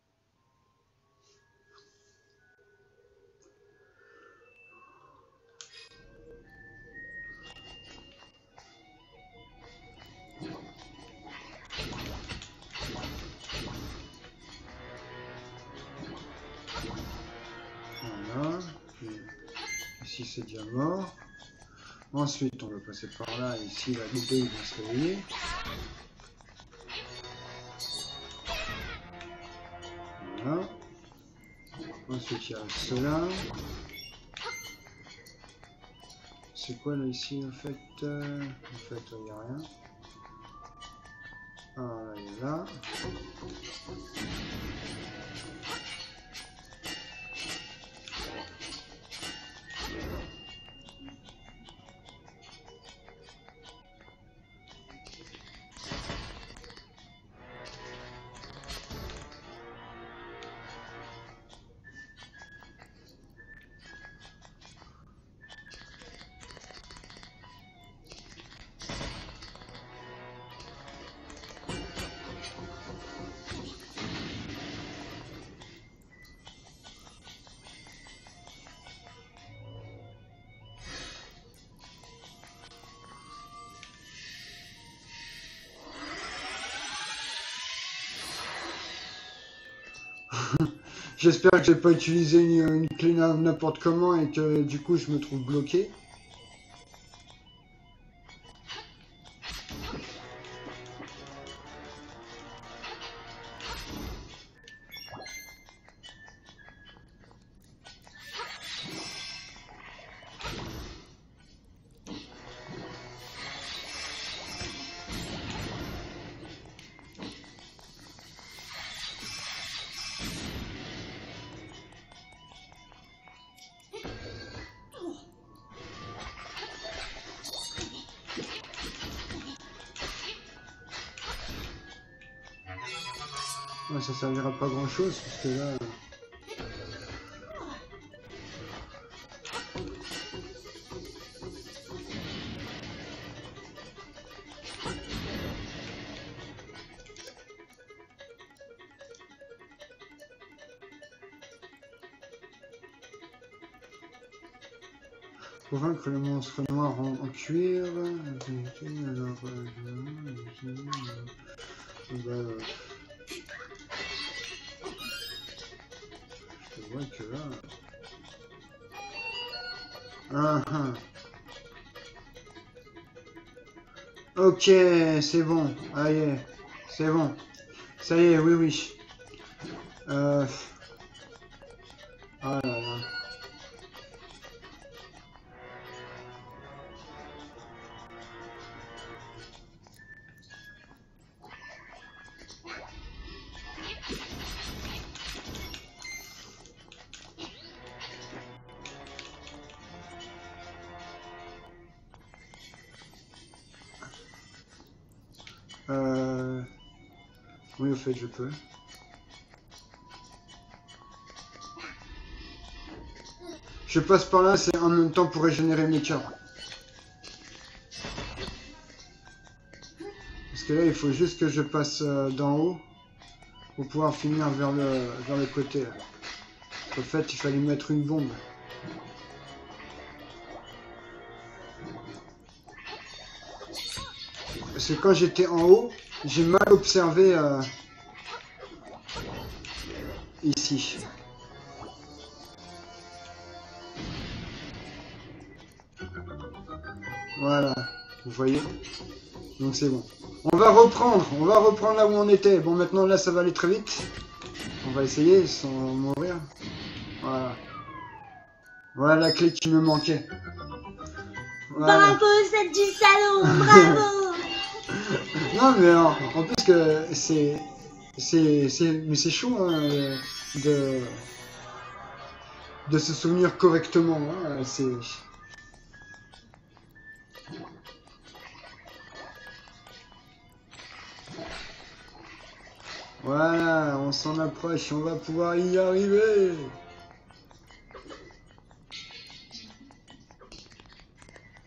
Voilà. Puis, ici c'est déjà mort. Ensuite on va passer par là. Ici la bébé il va se réveiller. Voilà. Ensuite il y a cela. C'est quoi là ici en fait il n'y a rien. Ah, il est là. J'espère que je vais pas utiliser une clé n'importe comment et que du coup je me trouve bloqué. Ouais, ça servira pas grand chose parce que là... Pour vaincre le monstre noir en cuir... Je vois que là... Ah, ah. Ok, c'est bon. Allez, c'est bon. Ça y est, oui, oui. Ah là là. Oui, au fait, je peux. Je passe par là, c'est en même temps pour régénérer mes cœurs. Parce que là, il faut juste que je passe d'en haut pour pouvoir finir vers le côté. Là. En fait, il fallait mettre une bombe. Parce que quand j'étais en haut, j'ai mal observé ici. Voilà, vous voyez. Donc c'est bon. On va reprendre là où on était. Bon, maintenant là, ça va aller très vite. On va essayer sans mourir. Voilà. Voilà la clé qui me manquait. Voilà. Bravo, c'est du salon, bravo. Non, mais en plus que mais c'est chaud hein, de se souvenir correctement. Hein, c'est... Voilà, on s'en approche, on va pouvoir y arriver.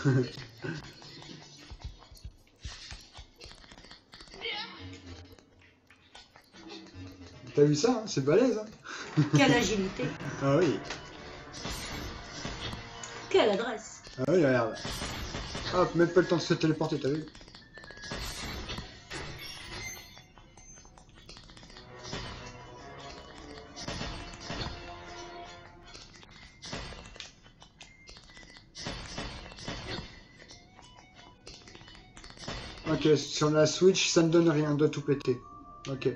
T'as vu ça, hein, c'est balèze, hein. Quelle agilité. Ah oui. Quelle adresse. Ah oui, regarde. Hop, même pas le temps de se téléporter, t'as vu? Ok, sur la Switch, ça ne donne rien, on doit tout péter. Ok.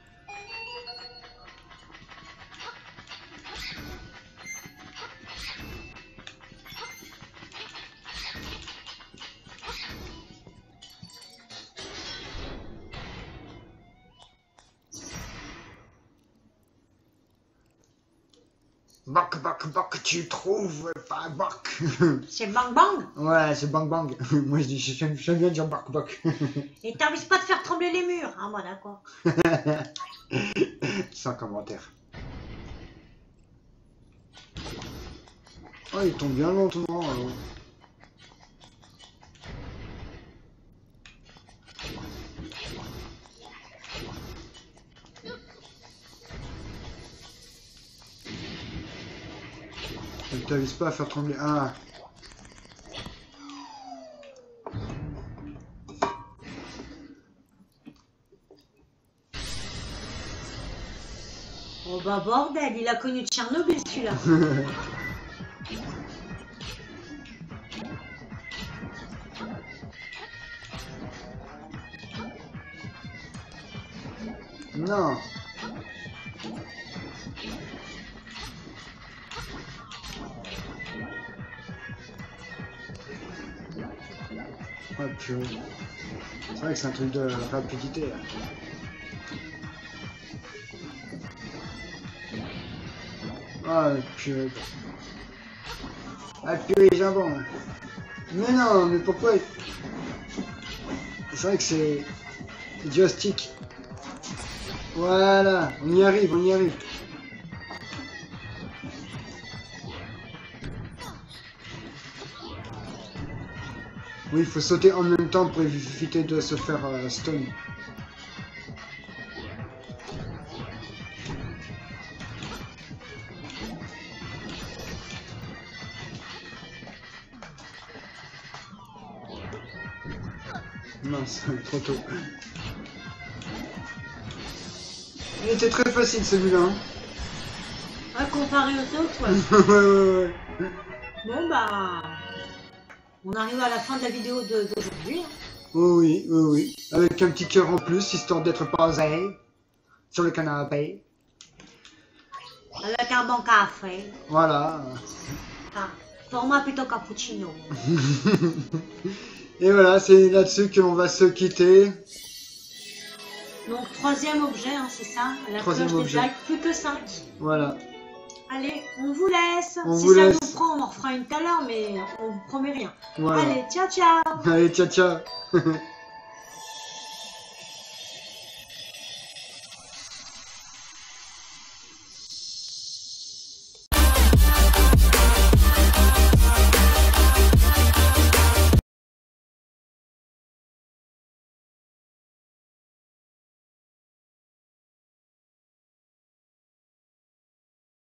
Bok, tu trouves pas bok. C'est bang bang. Ouais, c'est bang bang. Moi je dis, j'aime bien dire bok. Et t'arrives pas de faire trembler les murs. Ah, moi d'accord. Sans commentaire. Oh, il tombe bien lentement. Alors. Ne t'avise pas à faire trembler. Ah. Oh bah bordel, il a connu Tchernobyl celui-là. Non. Ah purée. C'est vrai que c'est un truc de rapidité là. Ah purée. Ah purée jambon. Mais non, mais pourquoi? C'est vrai que c'est joystick. Voilà, on y arrive, on y arrive. Oui, il faut sauter en même temps pour éviter de se faire stun. Mince, trop tôt. Il était très facile celui-là. Hein. À comparer aux autres, ouais. Ouais. Bon bah... On arrive à la fin de la vidéo d'aujourd'hui. Hein. Oh oui, oui, oui. Avec un petit cœur en plus, histoire d'être posé sur le canapé. Avec un bon café. Voilà. Enfin, pour moi plutôt cappuccino. Et voilà, c'est là-dessus que l'on va se quitter. Donc troisième objet, hein, c'est ça. La Troisième cloche des objet. blagues, plus que 5. Voilà. Allez, on vous laisse. On si vous ça laisse. nous prend, on en refera une tout à l'heure, mais on vous promet rien. Voilà. Allez, ciao ciao. Allez, ciao, ciao.